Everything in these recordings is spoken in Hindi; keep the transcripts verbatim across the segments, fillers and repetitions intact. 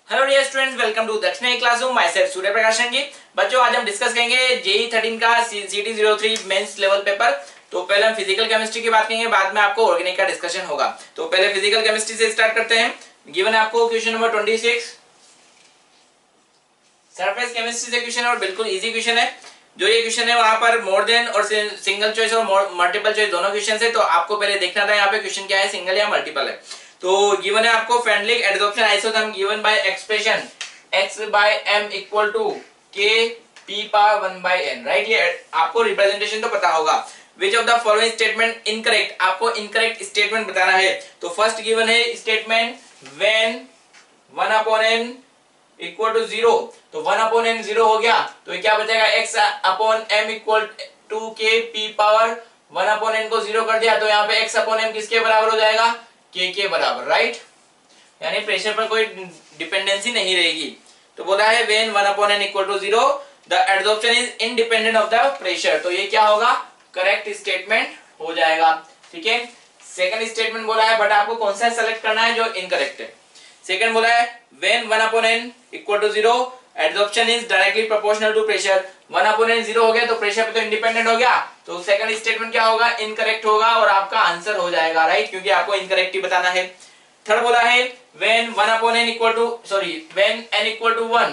Hello dear students, welcome to Dakshin classroom. Myself Surya Prakash ji. बच्चों, आज हम डिस्कस करेंगे जेई थर्टीन का CT zero three mains level paper. तो पहले हम फिजिकल केमिस्ट्री की बात करेंगे, बाद में आपको ऑर्गेनिक का डिस्कशन होगा। तो पहले फिजिकल केमिस्ट्री से स्टार्ट करते हैं। गिवन है आपको question number twenty six, surface chemistry से क्वेश्चन है और बिल्कुल इजी क्वेश्चन है। जो ये क्वेश्चन है वहां पर मोर देन और सिंगल चॉइस और मल्टीपल चॉइस दोनों क्वेश्चन है। तो आपको पहले देखना था यहाँ पे क्वेश्चन क्या है, सिंगल या मल्टीपल है। तो गिवन है आपको Freundlich adsorption isotherm given by expression x by m equal to k p power one by n, right. ये आपको रिप्रेजेंटेशन तो पता होगा। Which of the following statement incorrect, आपको इनकरेक्ट स्टेटमेंट बताना है। तो फर्स्ट गिवन है statement when one upon n equal to zero. तो वन अपॉन n जीरो हो गया तो ये क्या बचेगा, x अपॉन m equal to k p power one upon n को जीरो कर दिया तो यहाँ पे x अपॉन m किसके बराबर हो जाएगा, k के बराबर, राइट। यानी प्रेशर पर कोई डिपेंडेंसी नहीं रहेगी। तो बोला है when one upon n equal to zero the adsorption is independent of the pressure. तो ये क्या होगा, करेक्ट स्टेटमेंट हो जाएगा, ठीक है। सेकंड स्टेटमेंट बोला है, बट आपको कौन सा सेलेक्ट करना है जो इनकरेक्ट है। सेकंड बोला है when one upon n equal to zero adsorption is directly proportional to pressure. One upon n zero हो गया तो प्रेशर पे तो इंडिपेंडेंट हो गया। तो सेकंड स्टेटमेंट क्या होगा, इनकरेक्ट होगा और आपका आंसर हो जाएगा, राइट, क्योंकि आपको इनकरेक्ट ही बताना है। थर्ड बोला है when one upon n equal to sorry when n equal to one.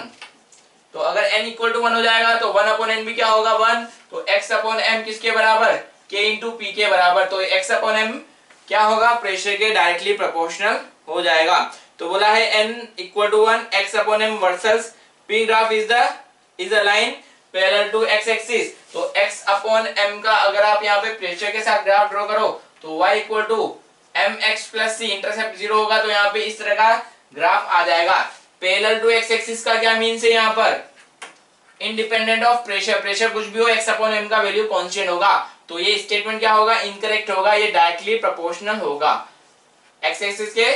तो अगर n इक्वल टू वन हो जाएगा तो वन अपॉन n भी क्या होगा, वन। तो x अपॉन m किसके बराबर, k इंटू पी के बराबर। तो x अपॉन m क्या होगा, प्रेशर के डायरेक्टली प्रोपोर्शनल हो जाएगा। तो बोला है n equal to one, x अपॉन m versus p graph is the is a line parallel to x axis. तो x अपॉन m का अगर आप यहाँ पे प्रेशर के साथ ग्राफ ड्रॉ करो तो y equal to M X plus C, intercept zero होगा तो यहाँ पे इस तरह का ग्राफ आ जाएगा। पैरेलल टू एक्स एक्सिस का क्या मीन्स है, यहाँ पर इंडिपेंडेंट ऑफ प्रेशर, प्रेशर कुछ भी हो x अपॉन m का वैल्यू कांस्टेंट होगा। तो ये स्टेटमेंट क्या होगा, इनकरेक्ट होगा, ये डायरेक्टली प्रोपोर्शनल होगा। एक्स एक्सिस के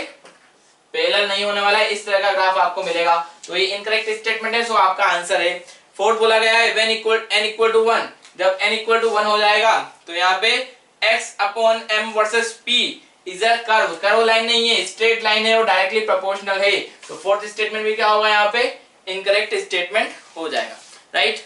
पैरेलल नहीं होने वाला है, इस तरह का ग्राफ आपको मिलेगा। तो ये इनकरेक्ट स्टेटमेंट है, सो आपका आंसर है। फोर्थ बोला गया है when equal n equal to one, जब n इक्वल टू वन हो जाएगा तो यहाँ पे x अपॉन m versus p is a curve, curve line नहीं है, स्ट्रेट लाइन है और डायरेक्टली प्रोपोर्शनल है। तो फोर्थ स्टेटमेंट भी क्या होगा, यहाँ पे इनकरेक्ट स्टेटमेंट हो जाएगा, right.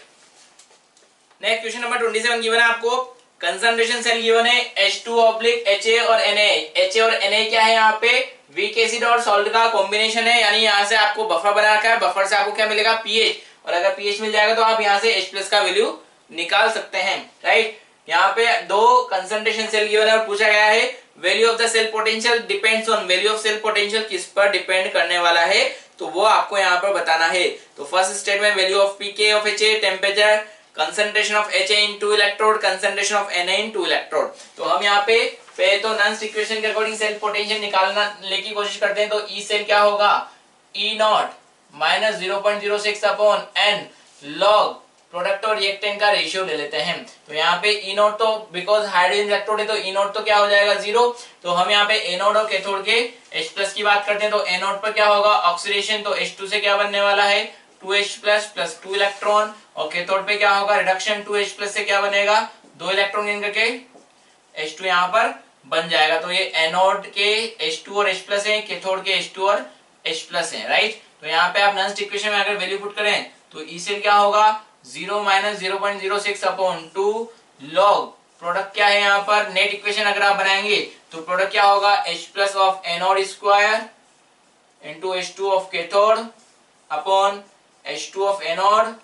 Next question number twenty seven given है आपको, कंसंट्रेशन सेल गिवन है एच टू ऑब्लिक Ha और Na। Ha और Na क्या है, यहाँ पे वीक एसिड और सॉल्ट का कॉम्बिनेशन है, यानी यहाँ से आपको बफर बना रखा है। बफर से आपको क्या मिलेगा, पीएच, और अगर पीएच मिल जाएगा तो आप यहाँ से H प्लस का वैल्यू निकाल सकते हैं, राइट। यहाँ पे दो कंसंट्रेशन सेल गिवन है और पूछा गया है value of the cell potential depends on, value of cell potential किस पर डिपेंड करने वाला है, तो वो आपको यहाँ पर बताना है। तो first statement value of pK of Ha, temperature, concentration of Ha in two electrode, concentration of Na in two electrode. तो हम यहाँ पे पहले तो नॉन्स इक्वेशन के अकॉर्डिंग सेल पोटेंशियल निकालना ले की कोशिश करते हैं। तो ई सेल क्या होगा, E naught minus zero point zero six upon N log product और रिएक्टेंट का रेशियो ले लेते हैं। तो यहाँ पे ई नोट तो बिकॉज हाइड्रोजन इलेक्ट्रोड है तो ई नोट तो क्या हो जाएगा, जीरो। तो हम यहाँ पे एनोड और कैथोड के H प्लस की बात करते हैं। तो एनोड पर क्या होगा, ऑक्सीडेशन, तो H टू से क्या बनने वाला है, two H plus plus two electron, और कैथोड पे क्या होगा, रिडक्शन, टू एच प्लस से क्या बनेगा, दो इलेक्ट्रॉन गेन करके H टू यहाँ पर बन जाएगा। तो ये एनोड के H टू और H प्लस है, कैथोड के H टू और H प्लस है, राइट। तो यहाँ पे आप नॉन्स इक्वेशन में अगर वैल्यू पुट करें तो ई सेल क्या होगा, zero minus zero point zero six upon two log product क्या है, यहाँ पर नेट इक्वेशन अगर आप बनाएंगे तो प्रोडक्ट क्या होगा, H plus of anode square into H two of cathode upon H two of anode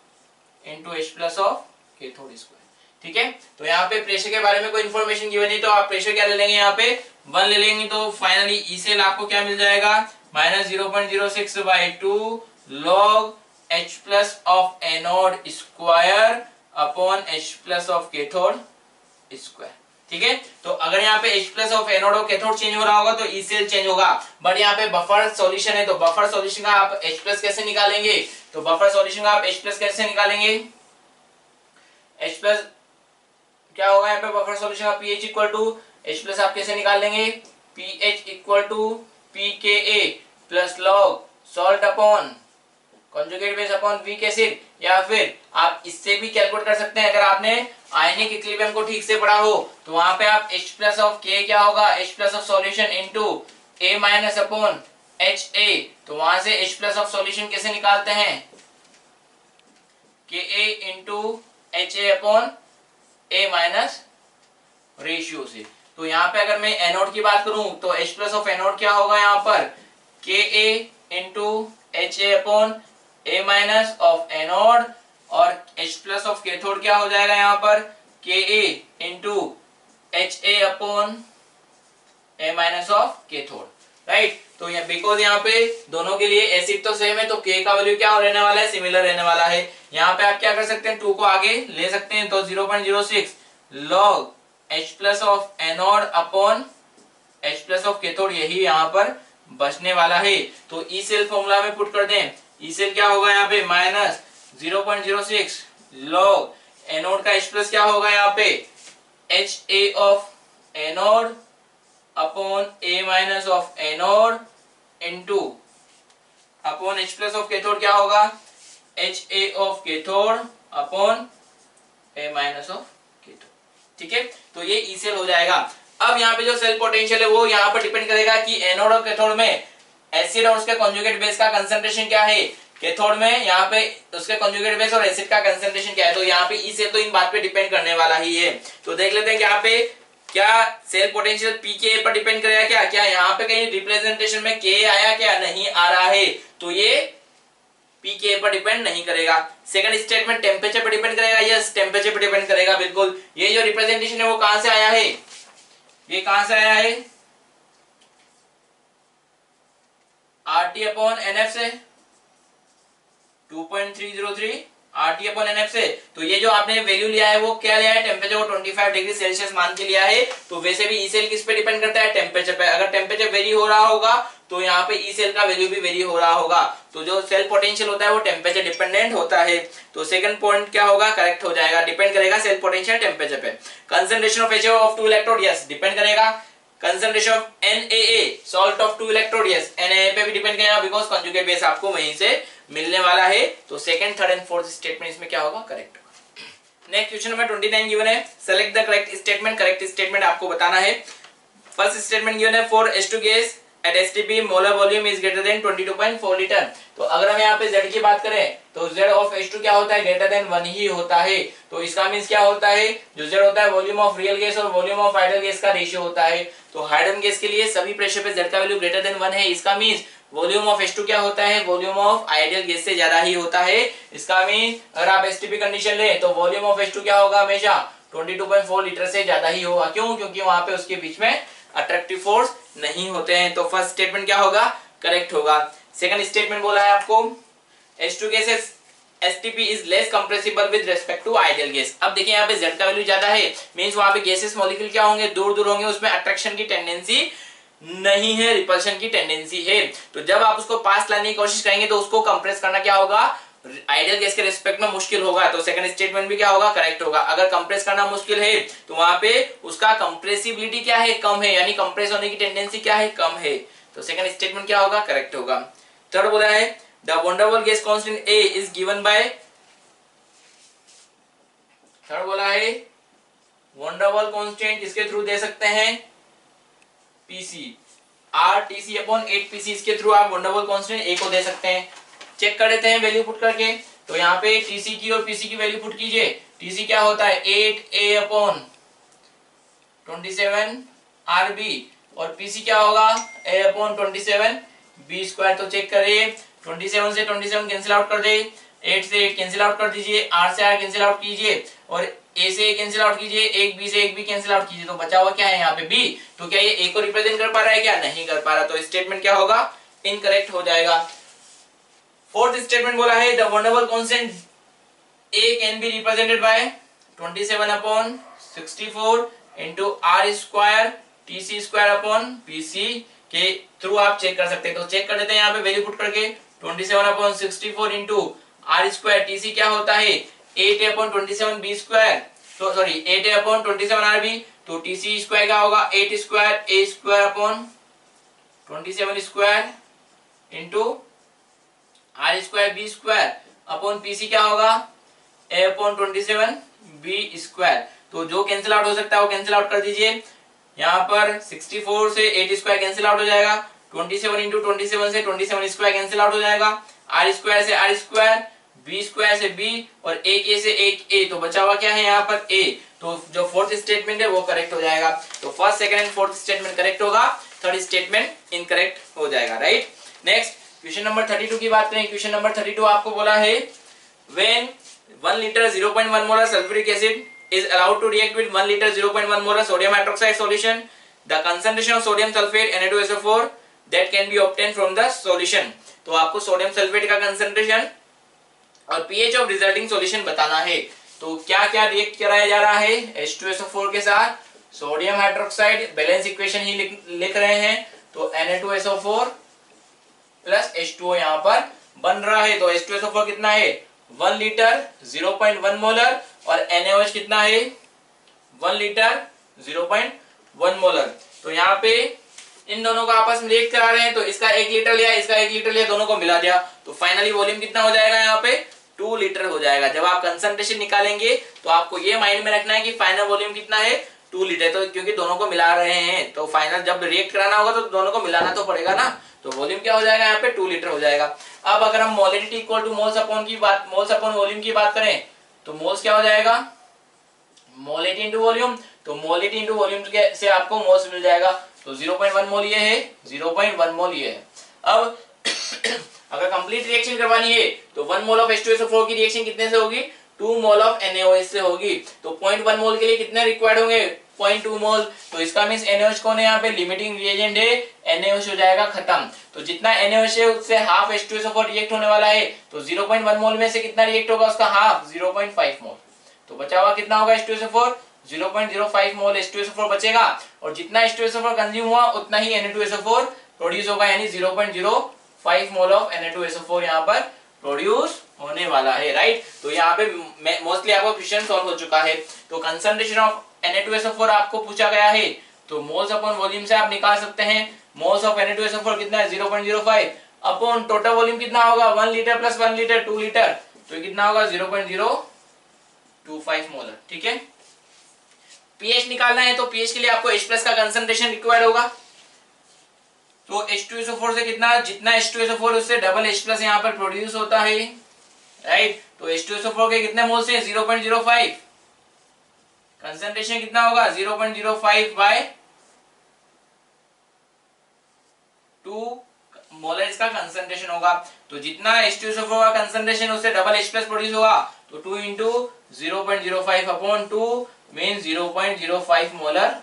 into H plus of cathode square, ठीक है। तो यहाँ पे प्रेशर के बारे में कोई इन्फॉर्मेशन गिवन नहीं, तो आप प्रेशर क्या ले लेंगे, यहाँ पे वन ले लेंगे। तो फाइनली ई सेल आपको क्या मिल जाएगा, minus zero point zero six by two log H plus of anode square upon H plus of cathode square, ठीक है। तो अगर यहाँ पे H प्लस ऑफ एनोड और कैथोड चेंज हो रहा होगा तो ई सेल चेंज होगा। बट यहाँ पे बफर सॉल्यूशन है तो बफर सॉल्यूशन का आप H प्लस कैसे निकालेंगे, तो बफर सॉल्यूशन का आप H प्लस कैसे निकालेंगे, H प्लस क्या होगा यहाँ पे बफर सॉल्यूशन का pH equal to H plus आप कैसे निकाल लेंगे, pH equal to pKa plus log salt upon conjugate base upon weak acid, या फिर आप इससे भी कैलकुलेट कर सकते हैं। अगर आपने आयनिक इक्विलिब्रियम को ठीक से पढ़ा हो तो वहां पे आप H प्लस ऑफ K क्या होगा, H plus of solution into A minus upon H A, तो वहां से H प्लस ऑफ सॉल्यूशन कैसे निकालते हैं, K A into H A upon A minus ratio से। तो यहाँ पे अगर मैं एनोड की बात करूं तो H प्लस ऑफ एनोड क्या होगा यहाँ पर, K A into H A upon A minus of anode, और H प्लस ऑफ कैथोड क्या हो जाएगा यहाँ पर, K A into H A upon A minus of cathode, right. तो यहाँ बिकॉज यहाँ पे दोनों के लिए एसिड तो सेम है तो K का वैल्यू क्या रहने वाला है, सिमिलर रहने वाला है। यहाँ पे आप क्या कर सकते हैं, टू को आगे ले सकते हैं, तो zero point zero six log H plus of anode upon H plus of cathode, यही यहाँ पर बचने वाला है। तो ई सेल फॉर्मूला में पुट कर दें, ई सेल क्या होगा यहाँ पे, minus zero point zero six log anode का H प्लस क्या होगा यहाँ पे, H A of anode upon A minus of anode into upon H plus of cathode क्या होगा, H A of cathode upon A minus of cathode, ठीक है। तो ये ई सेल हो जाएगा। अब यहाँ पे जो सेल पोटेंशियल है वो यहाँ पर डिपेंड करेगा कि एनोड और कैथोड में एसिड और उसके कॉन्जुगेट बेस का कंसंट्रेशन क्या है, कैथोड में यहाँ पे उसके कॉन्जुगेट बेस और एसिड का कंसंट्रेशन क्या है। तो यहाँ पे ई सेल तो इन बात पे डिपेंड करने वाला ही है। तो देख लेते हैं कि यहाँ पे क्या सेल पोटेंशियल पी के पर डिपेंड करेगा, क्या क्या यहाँ पे कहीं रिप्रेजेंटेशन में के आया क्या, नहीं आ रहा है, तो ये पी के पर डिपेंड नहीं करेगा। सेकंड स्टेटमेंट टेम्परेचर पर डिपेंड करेगा, यस टेम्परेचर पर डिपेंड करेगा बिल्कुल। ये जो रिप्रेजेंटेशन है वो कहां से आया है, ये कहां से आया है, R T upon N F से, two point three zero three R T upon N F से। तो ये जो आपने वैल्यू लिया है वो क्या लिया है, टेम्परेचर को पच्चीस डिग्री सेल्सियस मान के लिया है। तो वैसे भी ई सेल किस पे डिपेंड करता है, टेम्परेचर पे। अगर टेम्परेचर वेरी हो रहा होगा तो यहाँ पे ई सेल का वैल्यू भी वेरी हो रहा होगा। तो जो सेल पोटेंशियल होता है वो टेम्परेचर डिपेंडेंट होता है। तो सेकंड पॉइंट क्या होगा, करेक्ट हो जाएगा, डिपेंड करेगा सेल पोटेंशियल टेम्परेचर पे। Concentration of H of two electrode, yes depend करेगा। Concentration of N A A salt of two electrode, yes N A A पे भी डिपेंड करेगा बिकॉज कंजुगेट बेस आपको वहीं से मिलने वाला है। तो second third and fourth statement इसमें क्या होगा, करेक्ट होगा। Next question number twenty nine given है, select the correct statement. Correct statement आपको बताना है। फर्स्ट स्टेटमेंट गिवन है, for H two gas at S T P molar volume is greater than twenty two point four litre. तो अगर हम यहाँ पे Z की बात करें तो Z ऑफ एच टू क्या होता है, ग्रेटर देन वन ही होता है। तो इसका मींस क्या होता है, जो Z होता है वॉल्यूम ऑफ रियल गैस और वॉल्यूम ऑफ आइडियल गैस का रेशियो होता है। तो हाइड्रोजन गैस के लिए सभी प्रेशर पे Z का वैल्यू ग्रेटर देन वन है। इसका means volume of H two क्या होता है, वॉल्यूम ऑफ आइडियल गैस से ज्यादा ही होता है। इसका मीन अगर आप एस टी पी कंडीशन ले तो वॉल्यूम ऑफ एच टू क्या होगा, हमेशा twenty two point four litre से ज्यादा ही होगा। क्यों, क्योंकि वहां पे उसके बीच में अट्रैक्टिव फोर्स नहीं होते हैं। तो फर्स्ट स्टेटमेंट क्या होगा, करेक्ट होगा। सेकंड स्टेटमेंट बोला है आपको, H two gases S T P is less compressible with respect to ideal gas। अब देखिए यहाँ पे Z का वैल्यू ज्यादा है, मींस वहां पे गैसेस मॉलिक्यूल क्या होंगे, दूर दूर होंगे, उसमें अट्रैक्शन की टेंडेंसी नहीं है, रिपल्शन की टेंडेंसी है। तो जब आप उसको पास लाने की कोशिश करेंगे तो उसको कंप्रेस करना क्या होगा, आइडियल गैस के रिस्पेक्ट में मुश्किल होगा। तो सेकंड स्टेटमेंट भी क्या होगा, करेक्ट होगा। अगर कंप्रेस करना मुश्किल है तो वहां पे उसका कंप्रेसिबिलिटी क्या है, कम है, यानी कंप्रेस होने की टेंडेंसी क्या है, कम है। तो सेकंड स्टेटमेंट क्या होगा, करेक्ट होगा। थर्ड बोला है, the van der Waals gas constant A is given by, third बोला है वैन डेर वाल्स कांस्टेंट किसके थ्रू दे सकते हैं, PC, R T C upon eight PC, इसके थ्रू आप van der Waals constant A को दे सकते हैं। चेक कर लेते हैं वैल्यू पुट करके। तो यहाँ पे टीसी की और पीसी की वैल्यू पुट कीजिए। टीसी क्या होता है, eight A upon twenty seven R B, और पीसी क्या होगा, A upon twenty seven B square. तो चेक करिए, ट्वेंटी सेवन से ट्वेंटी सेवन कैंसिल आउट कर दे, एट से एट कैंसिल आउट कर दीजिए, आर से आर कैंसिल आउट कीजिए, और ए से ए कैंसिल आउट कीजिए, एक बी से एक बी कैंसिल आउट कीजिए। तो बचा हुआ क्या है यहाँ पे, बी। तो क्या ये ए को रिप्रेजेंट कर पा रहा है, क्या नहीं कर पा रहा। तो स्टेटमेंट क्या होगा, इनकरेक्ट हो जाएगा। फोर्थ स्टेटमेंट बोला है, the van der Waals constant A can be represented by twenty seven upon sixty four into R square TC square upon PC के थ्रू आप चेक कर सकते हैं। तो चेक कर लेते हैं यहाँ पे वैल्यू पुट करके, twenty seven upon sixty four into R square TC क्या होता है, eight upon twenty seven B square, तो sorry eight upon twenty seven R B. तो टीसी स्क्वायर क्या होगा, eight square A square upon twenty seven square into R square B square upon PC क्या होगा, A upon twenty seven B square. तो जो कैंसिल आउट हो सकता है वो कैंसिल आउट कर दीजिए। यहाँ पर सिक्सटी फोर से एट स्क्वायर कैंसिल आउट हो जाएगा, twenty seven into twenty seven से twenty seven square cancel out हो जाएगा, आर स्क्वायर से आर स्क्वायर, बी स्क्वायर से बी और एक ए से एक ए, तो बचा हुआ क्या है यहाँ पर ए। तो जो फोर्थ स्टेटमेंट है वो करेक्ट हो जाएगा। तो first second and fourth statement correct होगा, थर्ड स्टेटमेंट इनकरेक्ट हो जाएगा, right. Next question number thirty two की बात करें। क्वेश्चन नंबर थर्टी टू आपको बोला है when one litre zero point one molar sulfuric acid is allowed to react with one liter zero point one molar sodium hydroxide solution, the concentration of sodium sulfate N A two S O four that can be obtained from the solution। तो आपको सोडियम सल्फेट का कंसंट्रेशन और पीएच ऑफ रिजल्टिंग सॉल्यूशन बताना है। तो क्या क्या रिएक्ट कराया जा रहा है H two S O four के साथ, सोडियम हाइड्रोक्साइड, बैलेंस इक्वेशन ही लिख, लिख रहे हैं। तो N A two S O four plus H two O यहाँ पर बन रहा है। तो H two S O four कितना है, one litre zero point one molar और NaOH कितना है, one litre zero point one molar. तो यहाँ पे इन दोनों को आपस में रिएक्ट करा रहे हैं, तो इसका एक लीटर लिया, इसका एक लीटर लिया, दोनों को मिला दिया, तो फाइनली वॉल्यूम कितना हो जाएगा, यहाँ पे टू लीटर हो जाएगा। जब आप कंसंट्रेशन निकालेंगे तो आपको ये माइंड में रखना है कि फाइनल वॉल्यूम कितना है, टू लीटर। तो क्योंकि दोनों को मिला रहे हैं तो फाइनल जब रिएक्ट कराना होगा तो दोनों को मिलाना तो पड़ेगा ना, तो वॉल्यूम क्या हो जाएगा, यहाँ पे टू लीटर हो जाएगा। अब अगर हम molarity equal to moles upon की बात, मोल्स अपॉन वॉल्यूम की बात करें तो मोल्स क्या हो जाएगा, मोलिटी इंटू वॉल्यूम। तो मोलिटी इंटू वॉल्यूम से आपको मोल्स मिल जाएगा। तो zero point one मोल ये है, zero point one मोल ये है। अब अगर कंप्लीट रिएक्शन करवानी है तो one mole of H two S O four की रिएक्शन कितने से होगी, टू मोल ऑफ NaOH से होगी। तो zero point one मोल के लिए कितने रिक्वायर्ड होंगे, zero point two मोल। तो इसका मींस NaOH कौन है यहाँ पे, लिमिटिंग रिएजेंट है, NaOH हो जाएगा खत्म। तो जितना NaOH है उससे half H two S O four react होने वाला है। तो zero point one मोल में से कितना रिएक्ट होगा, उसका half zero point five mole. तो बचा हुआ कितना होगा H two S O four, zero point zero five मोल H two S O four बचेगा। और जितना H two S O four consume हुआ उतना ही N A two S O four produce होगा, यानी zero point zero five mole of N A two S O four यहाँ पर प्रोड्यूस होने वाला है, राइट। तो यहाँ पे मोस्टली आपको क्वेश्चन सॉल्व हो चुका है। तो concentration of N A two S O four आपको पूछा गया है, तो मोल्स अपॉन वॉल्यूम से आप निकाल सकते हैं। Moles of N A two S O four कितना है, zero point zero five upon total volume कितना होगा, one litre plus one litre two litre, तो कितना होगा zero point zero two five molar, ठीक है। पीएच निकालना है तो पीएच के लिए आपको H प्लस का कंसंट्रेशन रिक्वायर्ड होगा। तो H two S O four से कितना, जितना H two S O four उससे डबल H प्लस यहाँ पर प्रोड्यूस होता है, राइट। तो H two S O four के कितने मोल्स हैं, zero point zero five, concentration कितना होगा zero point zero five by two molar इसका कंसंट्रेशन होगा। तो जितना H two S O four का कंसंट्रेशन उससे डबल H प्लस प्रोड्यूस होगा, तो two into zero point zero five upon two mean zero point zero five molar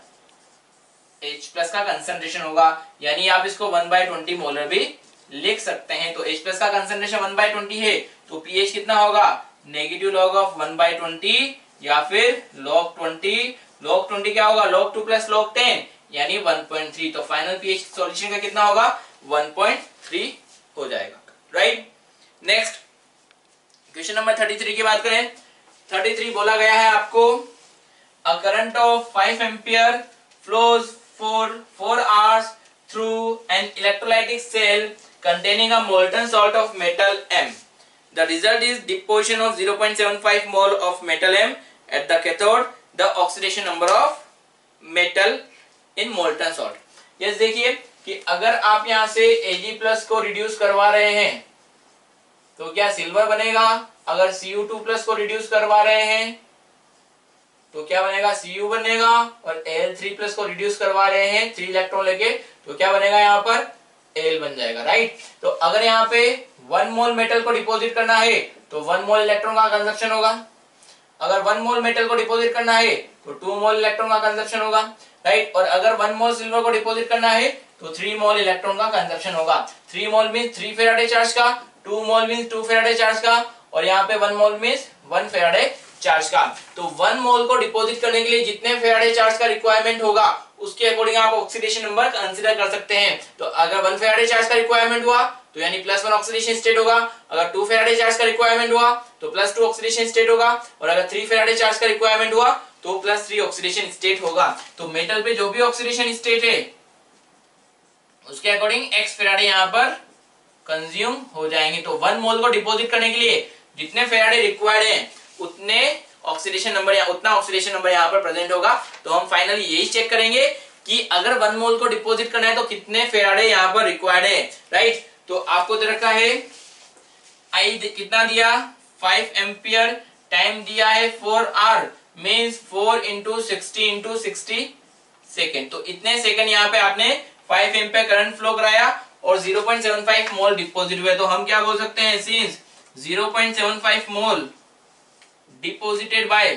H plus का कंसंट्रेशन होगा, यानी आप इसको one by twenty मोलर भी लिख सकते हैं। तो H प्लस का कंसंट्रेशन one by twenty है, तो pH कितना होगा, negative log of one by twenty या फिर log twenty। log twenty क्या होगा, log two plus log ten यानी one point three। तो फाइनल pH सॉल्यूशन का कितना होगा, one point three हो जाएगा, right. Next question number thirty-three की बात करें। thirty-three बोला गया है आपको a current of five ampere flows for four hours through an electrolytic cell containing a molten salt of metal M. The result is deposition of zero point seven five mole of metal M at the cathode. The oxidation number of metal in molten salt. yes, देखिए कि अगर आप यहाँ से Ag प्लस को रिड्यूस करवा रहे हैं तो क्या सिल्वर बनेगा, अगर C U two प्लस को रिड्यूस करवा रहे हैं तो क्या बनेगा, Cu बनेगा, और Al three प्लस को रिड्यूस करवा रहे हैं थ्री इलेक्ट्रॉन लेके तो क्या बनेगा, यहाँ पर Al बन जाएगा, राइट। तो अगर यहाँ पे वन मोल मेटल को डिपॉजिट करना है तो वन मोल इलेक्ट्रॉन का कंजप्शन होगा, अगर वन मोल मेटल को डिपॉजिट करना है तो टू मोल इलेक्ट्रॉन का कंजप्शन होगा, राइट। और अगर वन मोल सिल्वर को डिपॉजिट करना है तो थ्री मोल इलेक्ट्रॉन का कंजप्शन होगा। Three mole means three faraday charge का, two mole means two faraday charge का, और यहाँ पे one mole means one faraday charge का। तो वन मोल को डिपॉजिट करने के लिए जितने फेराडे चार्ज का रिक्वायरमेंट होगा उसके अकॉर्डिंग आप ऑक्सीडेशन नंबर कंसीडर कर सकते हैं। तो अगर वन फेराडे चार्ज का रिक्वायरमेंट हुआ तो यानी प्लस वन ऑक्सीडेशन स्टेट होगा, अगर टू फेराडे चार्ज का रिक्वायरमेंट हुआ तो प्लस टू ऑक्सीडेशन स्टेट होगा, और अगर थ्री फेराडे चार्ज का रिक्वायरमेंट हुआ तो प्लस थ्री ऑक्सीडेशन स्टेट होगा। तो मेटल पे जो भी ऑक्सीडेशन स्टेट है उसके अकॉर्डिंग एक्स फेराडे यहाँ पर कंज्यूम हो जाएंगे। तो वन मोल को डिपॉजिट करने के लिए जितने फेराडे रिक्वायर्ड हैं उतने ऑक्सीडेशन नंबर या उतना ऑक्सीडेशन नंबर यहाँ पर प्रेजेंट होगा। तो हम फाइनली यही चेक करेंगे कि अगर वन मोल को डिपॉजिट करना है तो कितने फेराडे यहाँ पर रिक्वायर्ड है, राइट। तो आपको दे रखा है आई कितना दिया फाइव एम्पियर, टाइम दिया है four hour, means four into sixty into sixty second. तो इतने सेकंड यहाँ पे आपने फाइव एम्पियर करंट फ्लो कराया और zero point seven five mole deposit हुए। तो हम क्या बोल सकते हैं, since zero point seven five mole deposited by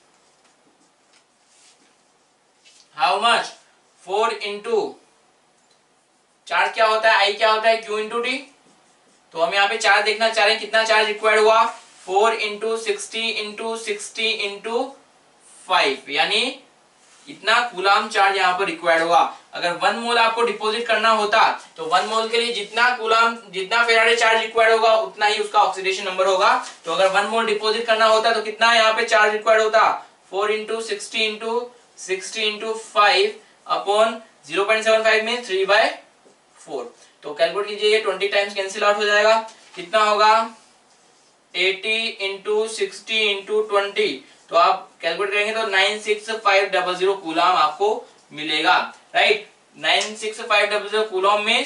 how much, four into charge क्या होता है, आई क्या होता है, क्यू इंटू टी। तो हम यहाँ पे चार्ज देखना चाह रहे हैं, कितना चार्ज रिक्वायर्ड हुआ, four into sixty into sixty into five, यानी इतना कूलाम चार्ज यहाँ पर रिक्वायर्ड हुआ। अगर वन मोल आपको डिपॉजिट करना होता तो वन मोल के लिए जितना कूलाम जितना फेराडे चार्ज रिक्वायर्ड होगा उतना ही उसका ऑक्सीडेशन नंबर होगा। तो अगर वन मोल डिपॉजिट करना होता तो कितना यहाँ पे चार्ज रिक्वायर्ड होता, four into sixty into sixty into five upon zero point seven five में थ्री बाय फोर। तो कैलकुलेट कीजिए, ये ट्वेंटी टाइम्स कैंसिल आउट हो जाएगा, कितना होगा eighty into sixty into twenty. तो आप कैलकुलेट करेंगे तो nine six five double zero coulomb आपको मिलेगा, right. Nine six five double zero coulomb में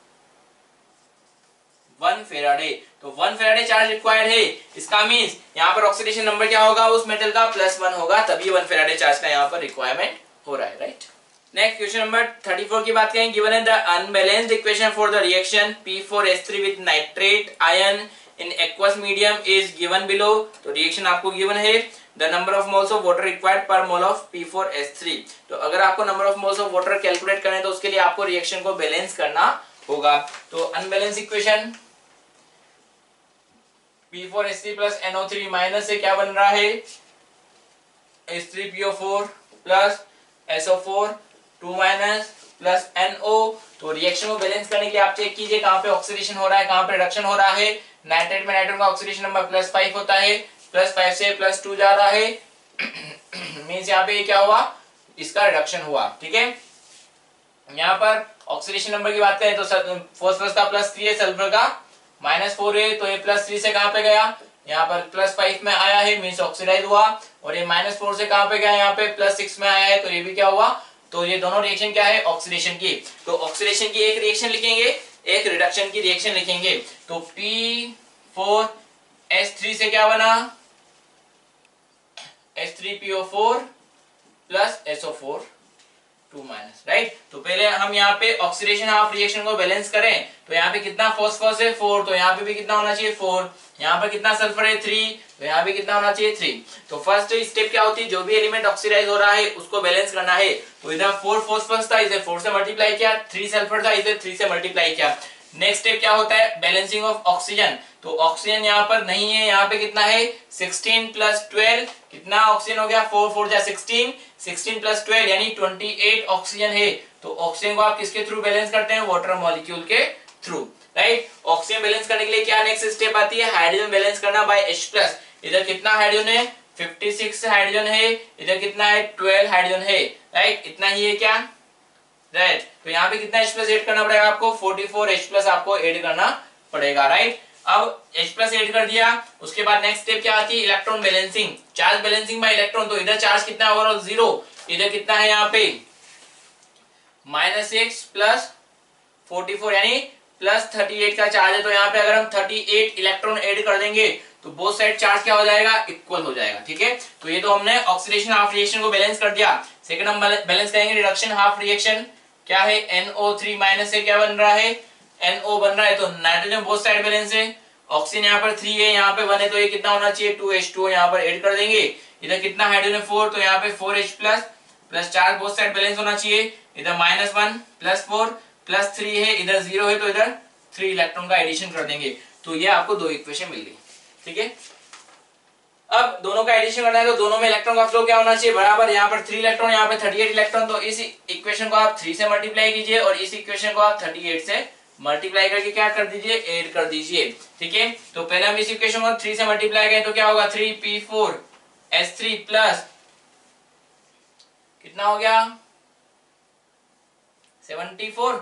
वन फेराडे, तो वन फेराडे चार्ज रिक्वायर्ड है। इसका मींस यहाँ पर ऑक्सीडेशन नंबर क्या होगा उस मेटल का, प्लस वन होगा, तभी वन फेराडे चार्ज का यहाँ पर रिक्वायरमेंट हो रहा है, right. Next question number thirty four की बात करें, given in the unbalanced equation for the reaction P four S three with nitrate ion in aqueous medium is given below. तो रिएक्शन आपको गिवन है, the number of moles of water required per mole of P four S three. तो अगर आपको number of moles of water calculate करना है तो उसके लिए आपको रिएक्शन को बैलेंस करना होगा। तो unbalance equation P four S three plus N O three minus से क्या बन रहा है, S three P O four plus S O four two minus plus N O. तो रिएक्शन को बैलेंस करने के लिए आप चेक कीजिए कहां पे ऑक्सीडेशन हो रहा है, कहां पे रिडक्शन हो रहा है। नाइट्रेट में नाइट्रोजन का ऑक्सीडेशन नंबर प्लस फाइव होता है, प्लस फाइव से प्लस टू जा रहा है, मींस यहाँ पे क्या हुआ, इसका रिडक्शन हुआ, ठीक है। यहाँ पर ऑक्सीडेशन नंबर की बात करें तो फॉस्फोरस का प्लस थ्री है, सल्फर का माइनस फोर है, तो ये प्लस थ्री से कहां पे गया, यहाँ पर प्लस फाइव में आया है, मींस ऑक्सीडाइज हुआ। और ये माइनस फोर से कहां पे गया, यहाँ पे प्लस सिक्स में आया है, तो ये भी क्या हुआ। तो ये दोनों रिएक्शन क्या है, ऑक्सीडेशन की। तो ऑक्सीडेशन की एक रिएक्शन लिखेंगे, एक रिडक्शन की रिएक्शन लिखेंगे। तो पी फोर एस थ्री से क्या बना, S three P O four plus S O four two minus, right. तो पहले हम यहाँ पे ऑक्सीडेशन हाफ रिएक्शन को बैलेंस करें, तो यहाँ पे कितना फॉस्फोरस है फोर, तो यहाँ पे भी कितना होना चाहिए फोर। यहाँ पर कितना सल्फर है थ्री, तो यहाँ भी कितना होना चाहिए थ्री। तो फर्स्ट स्टेप क्या होती है, जो भी एलिमेंट ऑक्सीडाइज हो रहा है उसको बैलेंस करना है। तो इधर फोर फॉस्फोरस था, इसे फोर से मल्टीप्लाई किया, थ्री सल्फर था, इसे थ्री से मल्टीप्लाई किया। नेक्स्ट स्टेप क्या होता है, बैलेंसिंग ऑफ ऑक्सीजन। तो ऑक्सीजन यहाँ पर नहीं है, यहाँ पे कितना है सिक्सटीन प्लस ट्वेल्व, कितना ऑक्सीजन हो गया, फोर फोर जा सिक्सटीन, सिक्सटीन प्लस ट्वेल्व यानी ट्वेंटी एट ऑक्सीजन है। तो ऑक्सीजन को आप किसके थ्रू बैलेंस करते हैं, वाटर मॉलिक्यूल के थ्रू, राइट। ऑक्सीजन बैलेंस करने के लिए क्या नेक्स्ट स्टेप आती है, हाइड्रोजन बैलेंस करना बाय H प्लस। इधर कितना हाइड्रोजन है, फिफ्टी सिक्स हाइड्रोजन है, इधर कितना है ट्वेल्व हाइड्रोजन है, राइट। इतना ही है क्या, राइट। तो यहाँ पे कितना H प्लस एड करना पड़ेगा आपको, फोर्टी फोर H प्लस आपको एड करना पड़ेगा, राइट। अब H प्लस एड कर दिया, उसके बाद नेक्स्ट स्टेप क्या आती है, electron balancing, charge balancing by electron. तो इधर चार्ज कितना है ओवरऑल जीरो, इधर कितना है यहाँ पे minus six plus forty four यानी प्लस थर्टी एट का चार्ज है। तो यहाँ पे अगर हम थर्टी एट इलेक्ट्रॉन ऐड कर देंगे तो बोथ साइड चार्ज क्या हो जाएगा, इक्वल हो जाएगा, ठीक है। तो ये तो हमने ऑक्सीडेशन हाफ रिएक्शन को बैलेंस कर दिया। सेकंड हम बैलेंस करेंगे रिडक्शन हाफ रिएक्शन, क्या है एन ओ थ्री माइनस से क्या बन रहा है, एन ओ बन रहा है। तो नाइट्रोजन बोथ साइड बैलेंस है, ऑक्सीजन यहाँ पर थ्री है, यहाँ पे वन है, तो ये कितना होना चाहिए टू एच टू, यहाँ पर ऐड कर देंगे। इधर कितना हाइड्रोजन फोर, तो यहाँ पे four H plus plus charge both side balance होना चाहिए। इधर minus one plus four plus three है, इधर जीरो है, तो इधर थ्री इलेक्ट्रॉन का एडिशन कर देंगे। तो ये आपको दो इक्वेशन मिल गई, ठीक है। अब दोनों का एडिशन करना है तो दोनों में इलेक्ट्रॉन का फ्लो क्या होना चाहिए, बराबर। यहाँ पर थ्री इलेक्ट्रॉन, यहाँ पे थर्टी एट इलेक्ट्रॉन। तो इस इक्वेशन को आप थ्री से मल्टीप्लाई कीजिए और इस इक्वेशन को आप थर्टी एट से मल्टीप्लाई करके क्या कर दीजिए, ऐड कर दीजिए, ठीक है। तो पहले हम इस इक्वेशन को थ्री से मल्टीप्लाई करें तो क्या होगा, three P four S three plus कितना हो गया seventy four,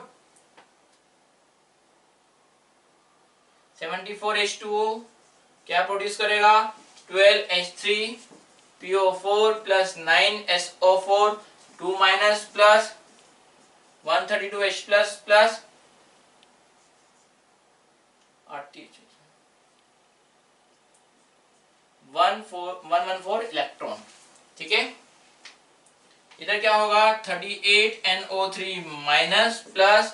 seventy four H two O क्या प्रोड्यूस करेगा, twelve H three P O four plus nine S O four two minus plus one thirty two H plus plus one four one one four electron. ठीक है, इधर क्या होगा thirty eight N O three minus plus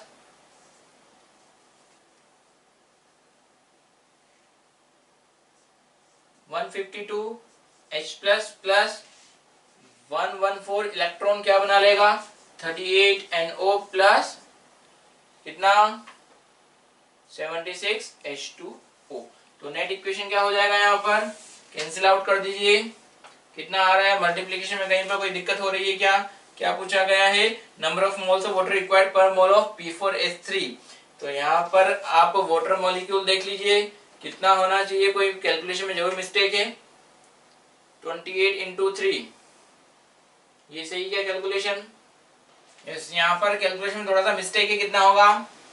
one fifty two H plus plus one one four electron क्या बना लेगा thirty eight N O plus कितना seventy six H two O। तो नेट इक्वेशन क्या हो जाएगा यहाँ पर, कैंसिल आउट कर दीजिए। कितना आ रहा है, मल्टीप्लीकेशन में कहीं पर कोई दिक्कत हो रही है क्या, क्या पूछा गया है, number of moles of water required per mole of P four H three. तो यहाँ पर आप वाटर मॉलिक्यूल देख लीजिए कितना होना चाहिए, कोई कैलकुलेशन में जरूर मिस्टेक है, ट्वेंटी एट इंटू थ्री, ये सही क्या कैलकुलेशन, यस यहाँ पर कैलकुलेशन में थोड़ा सा मिस्टेक है, कितना होगा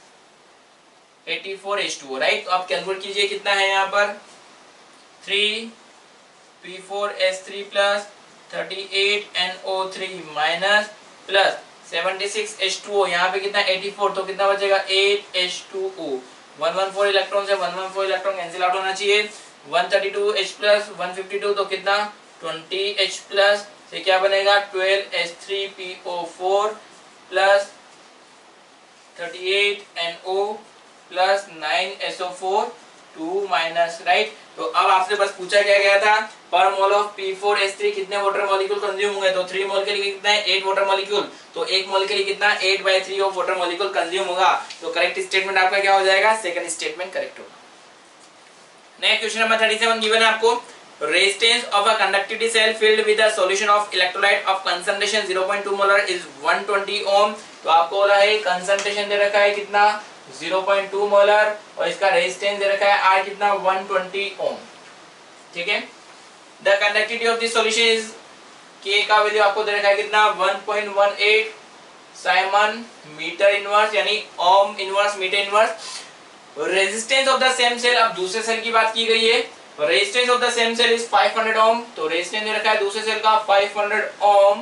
eighty four H two O, राइट। तो आप कैलकुलेट कीजिए कितना है यहाँ पर three P four H three plus thirty eight N O three minus plus seventy six H two O, यहाँ पे कितना एटी फोर, तो कितना बचेगा eight H two O। One one four electron से one one four electron cancel out होना चाहिए, one thirty two H plus one fifty two, तो कितना ट्वेंटी H प्लस से क्या बनेगा twelve H three P O four plus thirty eight N O plus nine S O four two minus, right. तो अब आपसे बस पूछा क्या गया था पर mole of P four H three कितने वाटर मॉलिक्यूल कंज्यूम होंगे, तो थ्री मोल के लिए कितना है एट वाटर मॉलिक्यूल, तो एक मोल के लिए कितना eight by three of water molecule consume होगा। तो करेक्ट स्टेटमेंट आपका क्या हो जाएगा, सेकंड स्टेटमेंट करेक्ट होगा। Next question number thirty seven given है आपको, resistance of a conductivity cell filled with a solution of electrolyte of concentration zero point two molar is one twenty ohm. तो आपको बोला है कंसंट्रेशन दे रखा है कितना ज़ीरो पॉइंट टू मोलर और इसका रेजिस्टेंस दे रखा है आर कितना वन ट्वेंटी ओम। ठीक है, the conductivity of this solution is K का वैल्यू आपको दे रखा है कितना one point one eight siemens metre inverse यानी ohm inverse metre inverse. Resistance of the same cell, अब दूसरे सेल की बात की गई है, resistance of the same cell is five hundred ohm, तो रेजिस्टेंस दे रखा है दूसरे सेल का five hundred ohm.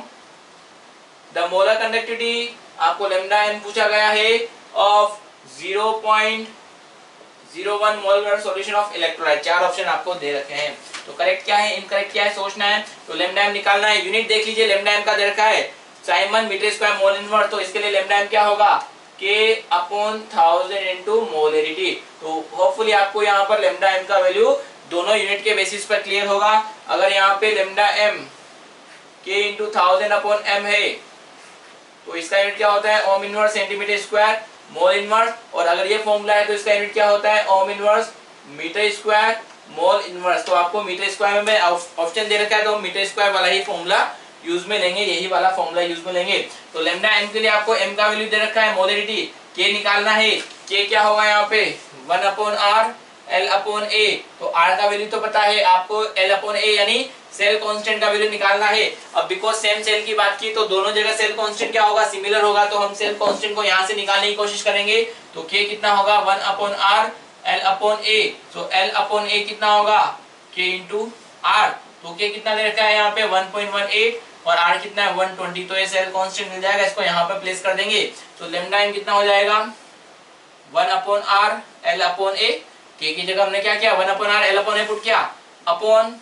The molar conductivity आपको लैम्डा एन पूछा गया है of zero point zero one molar solution of electrolyte. चार ऑप्शन आपको दे रखे हैं, तो करेक्ट क्या है इनकरेक्ट क्या है सोचना है। तो लैम्डा एम निकालना है, यूनिट देख लीजिए लैम्डा एम का दे रखा है siemens metre square mole inverse, तो इसके लिए लैम्डा एम क्या होगा के अपॉन थाउजेंड इनटू मोलरिटी। तो होपफुली आपको यहाँ पर लैम्डा एम का वैल्यू दोनों यूनिट के बेसिस पर क्लियर होगा। अगर यहाँ पे लैम्डा एम के इंटू थाउजेंड अपॉन एम है तो इसका यूनिट क्या होता है ohm inverse centimetre square mole inverse, और अगर ये फॉर्मूला है तो इसका यूनिट क्या होता है ohm inverse metre square mole inverse. तो आपको मीटर स्क्वायर में ऑप्शन दे रखा है तो मीटर स्क्वायर वाला ही फॉर्मूला यूज में लेंगे, यही वाला फॉर्मूला यूज में लेंगे। तो लैम्डा एम के लिए आपको एम का वैल्यू दे रखा है मोलरिटी, के निकालना है, के क्या होगा यहाँ पे one upon R L upon A. तो आर का वैल्यू तो पता है आपको, एल अपॉन ए यानी सेल कांस्टेंट का वैल्यू निकालना है। अब बिकॉज सेम सेल की बात की तो दोनों जगह सेल कांस्टेंट क्या होगा सिमिलर होगा, तो हम सेल कांस्टेंट को यहाँ से निकालने की कोशिश करेंगे। तो के कितना होगा one upon R L upon A, तो एल अपॉन ए कितना होगा के इंटू आर। तो के कितना दे रखा है यहाँ पे वन पॉइंट वन एट और आर कितना है वन ट्वेंटी, तो ये सेल कांस्टेंट मिल जाएगा, इसको यहाँ पे प्लेस कर देंगे। तो लैम्डा एम कितना हो जाएगा one upon R L upon A, K की जगह हमने क्या किया one upon R L upon A put किया अपॉन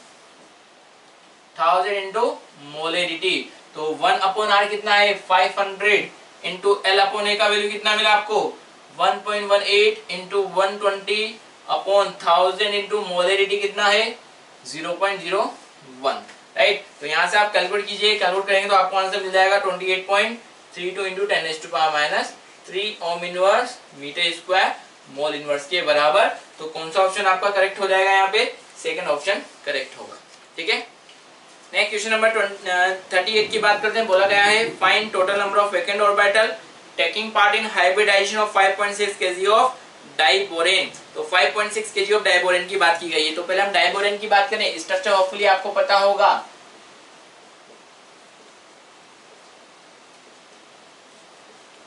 थाउजेंड इंटू मोलरिटी। तो वन अपॉन आर कितना है five hundred into L upon A का वैल्यू कितना मिला आपको one point one eight into one twenty upon thousand into molarity कितना है zero point zero one, right. तो यहाँ से आप कैलकुलेट कीजिए, कैलकुलेट करेंगे तो आपको आंसर मिल जाएगा twenty eight point three two into ten raised to power minus three ohm inverse metre square mole inverse के बराबर। तो कौन सा ऑप्शन आपका करेक्ट हो जाएगा यहाँ पे, सेकंड ऑप्शन करेक्ट होगा। ठीक है, next question number thirty eight की बात करते हैं। बोला गया है find total number of vacant orbital taking part in hybridization of five point six kg of diborane. तो five point six kg of diborane की बात की गई है। तो पहले हम डाइबोरेन की बात करें, स्ट्रक्चर होपफुली आपको पता होगा।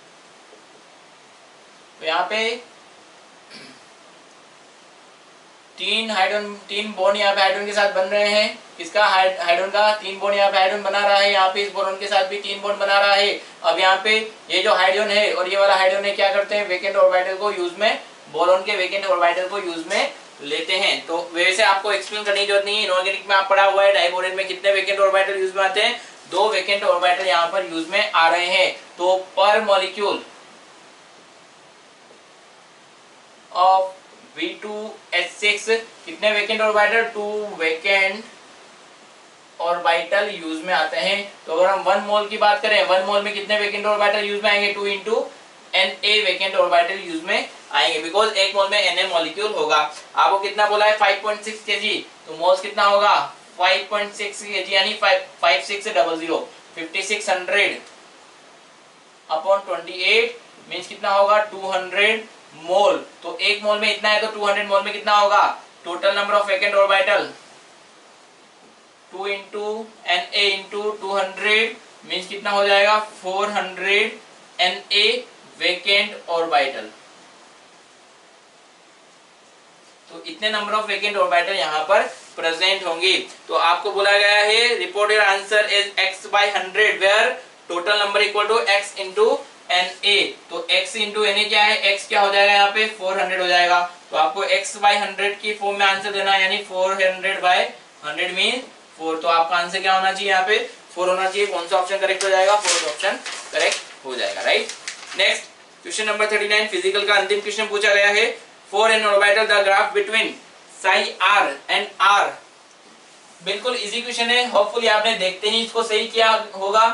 तो यहाँ पे तीन हाइड्रोजन तीन बॉन्ड यहाँ पे हाइड्रोजन के साथ बन रहे हैं। किसका? हाइड्रोजन का तीन बॉन्ड यहाँ पे हाइड्रोजन बना रहा है, यहाँ पे इस बोरॉन के साथ भी तीन बॉन्ड बना रहा है। अब यहाँ पे ये जो हाइड्रोजन है और ये वाला हाइड्रोजन है क्या करते हैं? वेकेंट ऑर्बिटल को यूज में, बोरॉन के वेकेंट ऑर्बिटल को यूज में लेते हैं। तो वैसे आपको एक्सप्लेन करने की जरूरत नहीं है, इनऑर्गेनिक में आप पढ़ा हुआ है डाइबोरेन में कितने वेकेंट ऑर्बिटल यूज में आते हैं? दो वेकेंट ऑर्बिटल यहाँ पर यूज में आ रहे हैं। तो पर molecule of B two H six कितने vacant orbital? Two vacant orbital use में आते हैं। तो अगर हम वन मोल की बात करें, वन मोल में कितने वेकेंट ऑर्बिटल यूज में आएंगे? Two into N A vacant orbital use में आएंगे, बिकॉज एक मोल में एन ए मॉलिक्यूल होगा। आपको कितना बोला है? फाइव पॉइंट सिक्स केजी, तो मोल्स कितना होगा? फाइव पॉइंट सिक्स केजी यानी five six double zero fifty six hundred upon twenty eight means कितना होगा? Two hundred mole. तो एक मोल में इतना है तो टू हंड्रेड मोल में कितना होगा? Total number of vacant orbital two into N A into two hundred means कितना हो जाएगा? Four hundred N A vacant orbital. तो इतने नंबर ऑफ वेकेंट ऑर्बिटल यहाँ पर प्रेजेंट होंगे। तो आपको बोला गया है reported answer is x by hundred where total number equal to x into N A. तो x इंटू एन ए क्या है? x क्या हो जाएगा यहाँ पे? फोर हंड्रेड हो जाएगा। तो आपको x बाई हंड्रेड की फॉर्म में आंसर देना है, यानी four hundred by hundred mean four. तो आपका आंसर क्या होना चाहिए? यहाँ पे फोर होना चाहिए। कौन सा ऑप्शन करेक्ट हो जाएगा? फोर्थ ऑप्शन करेक्ट हो जाएगा, right. Next question number thirty nine, physical का अंतिम क्वेश्चन पूछा गया है। For N orbital the graph between psi R and R. बिल्कुल इजी क्वेश्चन है, होपफुली आपने देखते ही इसको सही किया होगा।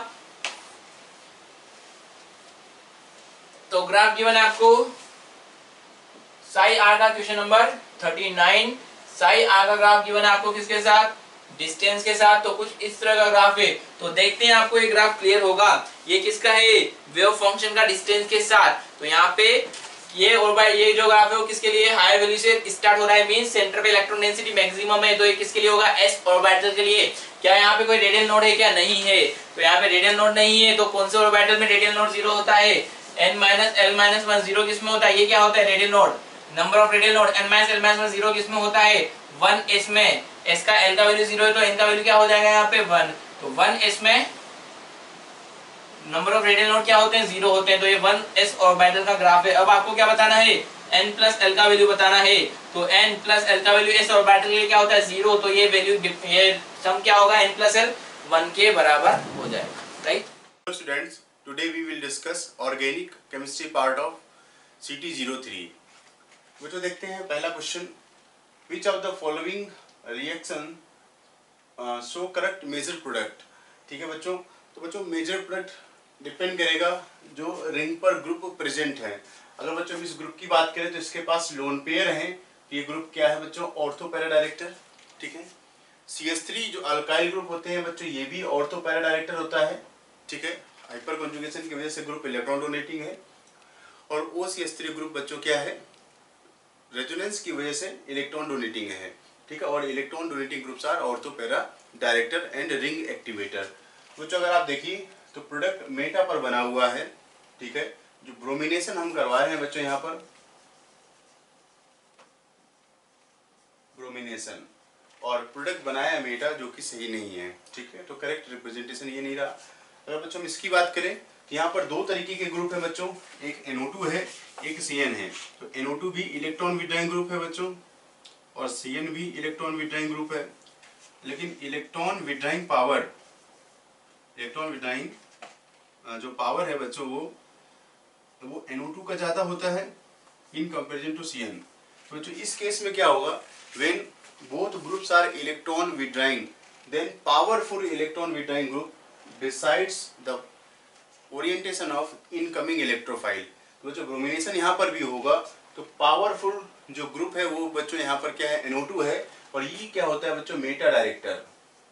तो ग्राफ गिवन है आपको साई आर का, question number thirty nine. Psi R का ग्राफ गिवन है आपको किसके साथ? डिस्टेंस के साथ। तो कुछ इस तरह का ग्राफ है। तो देखते हैं आपको ये ग्राफ क्लियर होगा। ये किसका है? वेव फंक्शन का डिस्टेंस के साथ। तो यहाँ पे ये ऑर्बिटल, ये जो ग्राफ है वो किसके लिए? हायर वैल्यू से स्टार्ट हो रहा है, मींस सेंटर पे इलेक्ट्रॉन डेंसिटी मैक्सिमम है। तो ये किसके लिए होगा? एस ऑर्बिटल के लिए। क्या यहाँ पे कोई रेडियल नोड है? क्या नहीं है। तो यहाँ पे रेडियल नोड नहीं है। तो कौन से ऑर्बिटल में रेडियल नोड जीरो होता है? N minus L minus one zero किसमें होता है? ये क्या होता है? Radial node. Number of radial node N minus L minus one zero किसमें होता है? वन एस में। एस का एल का वैल्यू जीरो है तो एन का वैल्यू क्या हो जाएगा यहाँ पे? वन। तो वन एस में नंबर ऑफ रेडियल नोड क्या होते हैं? जीरो होते हैं। तो ये वन एस ऑर्बिटल का ग्राफ है। अब आपको क्या बताना है? n प्लस एल का वैल्यू बताना है। तो n प्लस एल का वैल्यू एस ऑर्बिटल के लिए क्या होता है? जीरो। तो ये वैल्यू, ये सम क्या होगा? n प्लस एल वन के बराबर हो जाएगा, right. Students, today we will discuss organic chemistry part of C T zero three. बच्चों देखते हैं पहला क्वेश्चन, which of the following reaction show correct major product. ठीक है बच्चों। तो बच्चों मेजर प्रोडक्ट डिपेंड करेगा जो रिंग पर ग्रुप प्रेजेंट है। अगर बच्चों इस ग्रुप की बात करें तो इसके पास लोन पेयर है। तो ये ग्रुप क्या है बच्चों? Ortho para director. ठीक है। सी एच थ्री जो अल्काइल ग्रुप होते हैं बच्चों, ये भी ऑर्थो पैरा डायरेक्टर होता है। ठीक है। हाइपर कॉन्जुगेशन की वजह से ग्रुप इलेक्ट्रॉन डोनेटिंग है। और O C H three group बच्चों क्या है? रेजोनेंस की वजह से इलेक्ट्रॉन डोनेटिंग है। ठीक है। और electron donating groups are ortho para director and ring activator. बच्चों अगर आप देखिए तो प्रोडक्ट मेटा पर बना हुआ है। ठीक है। जो ब्रोमिनेशन हम करवा रहे हैं बच्चों यहाँ पर, ब्रोमिनेशन, और प्रोडक्ट बनाया है मेटा, जो कि सही नहीं है। ठीक है। तो करेक्ट रिप्रेजेंटेशन ये नहीं रहा। अगर बच्चों हम इसकी बात करें तो यहाँ पर दो तरीके के ग्रुप है बच्चों, एक एन ओ टू है, एक सी एन है। तो एन ओ टू भी इलेक्ट्रॉन विड्रॉइंग ग्रुप है बच्चों, और सी एन भी इलेक्ट्रॉन विड्रॉइंग ग्रुप है। लेकिन electron withdrawing power, electron withdrawing जो पावर है बच्चों, वो वो एन ओ टू का ज़्यादा होता है in comparison to C N. तो बच्चों इस केस में क्या होगा? When both groups are electron withdrawing, then powerful electron withdrawing group decides the orientation of incoming electrophile. तो बच्चों ब्रोमिनेशन यहाँ पर भी होगा। तो पावरफुल जो ग्रुप है वो बच्चों यहाँ पर क्या है? एन ओ टू है। और ये क्या होता है बच्चों? Meta director,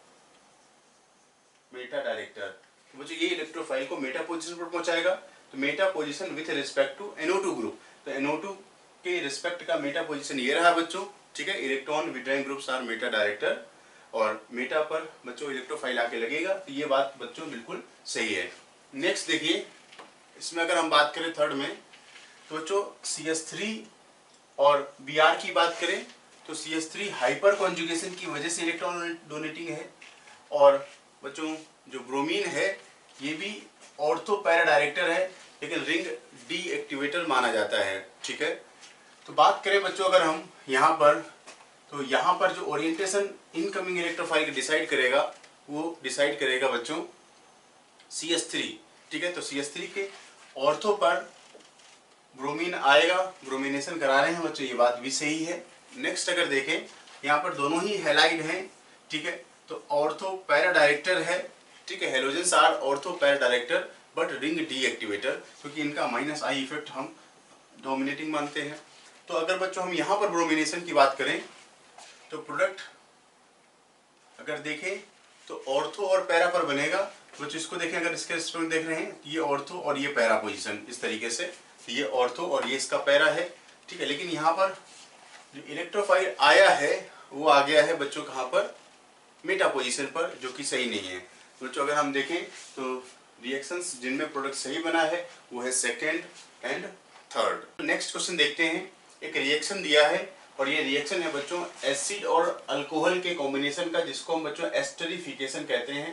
meta director. तो बच्चों ये इलेक्ट्रोफाइल को मेटा पोजीशन पर पहुंचाएगा। तो meta position with respect to N O two group. तो एन ओ टू के रिस्पेक्ट का मेटा पोजीशन ये रहा बच्चों। ठीक है। Electron withdrawing groups are meta director, और मेटा पर बच्चों इलेक्ट्रोफाइल आके लगेगा। तो ये बात बच्चों बिल्कुल सही है। नेक्स्ट देखिए, इसमें अगर हम बात करें थर्ड में, तो बच्चों सी एच थ्री और बी आर की बात करें तो C H three hyperconjugation की वजह से इलेक्ट्रॉन डोनेटिंग है, और बच्चों जो ब्रोमीन है ये भी ऑर्थो पैरा डायरेक्टर है, लेकिन रिंग डी एक्टिवेटर माना जाता है। ठीक है, तो बात करें बच्चों अगर हम यहाँ पर, तो यहाँ पर जो ओरिएंटेशन इनकमिंग इलेक्ट्रोफाइल का डिसाइड करेगा वो डिसाइड करेगा बच्चों सी एच थ्री। ठीक है, तो सी एच थ्री के ऑर्थो पर ब्रोमीन आएगा, ब्रोमिनेशन करा रहे हैं बच्चों, ये बात भी सही है। नेक्स्ट अगर देखें यहाँ पर दोनों ही हैलाइड हैं। ठीक है, तो ऑर्थो पैरा डायरेक्टर है। ठीक है, halogens are ortho para director but ring deactivator, क्योंकि इनका माइनस आई इफेक्ट हम डोमिनेटिंग मानते हैं। तो अगर बच्चों हम यहाँ पर ब्रोमिनेशन की बात करें तो प्रोडक्ट अगर देखें तो ऑर्थो और पैरा पर बनेगा। बच्चों इसको देखें, अगर इसके रेस्पेक्ट देख रहे हैं ये ऑर्थो और ये पैरा पोजीशन इस तरीके से, ये ऑर्थो और ये इसका पैरा है। ठीक है, लेकिन यहाँ पर जो इलेक्ट्रोफाइल आया है वो आ गया है बच्चों कहाँ पर, मेटा पोजीशन पर, जो कि सही नहीं है। बच्चों अगर हम देखें तो रिएक्शंस जिनमें प्रोडक्ट सही बना है वो है second and third. Next question देखते हैं। एक रिएक्शन दिया है और ये रिएक्शन है बच्चों एसिड और अल्कोहल के कॉम्बिनेशन का, जिसको हम बच्चों एस्टरिफिकेशन कहते हैं।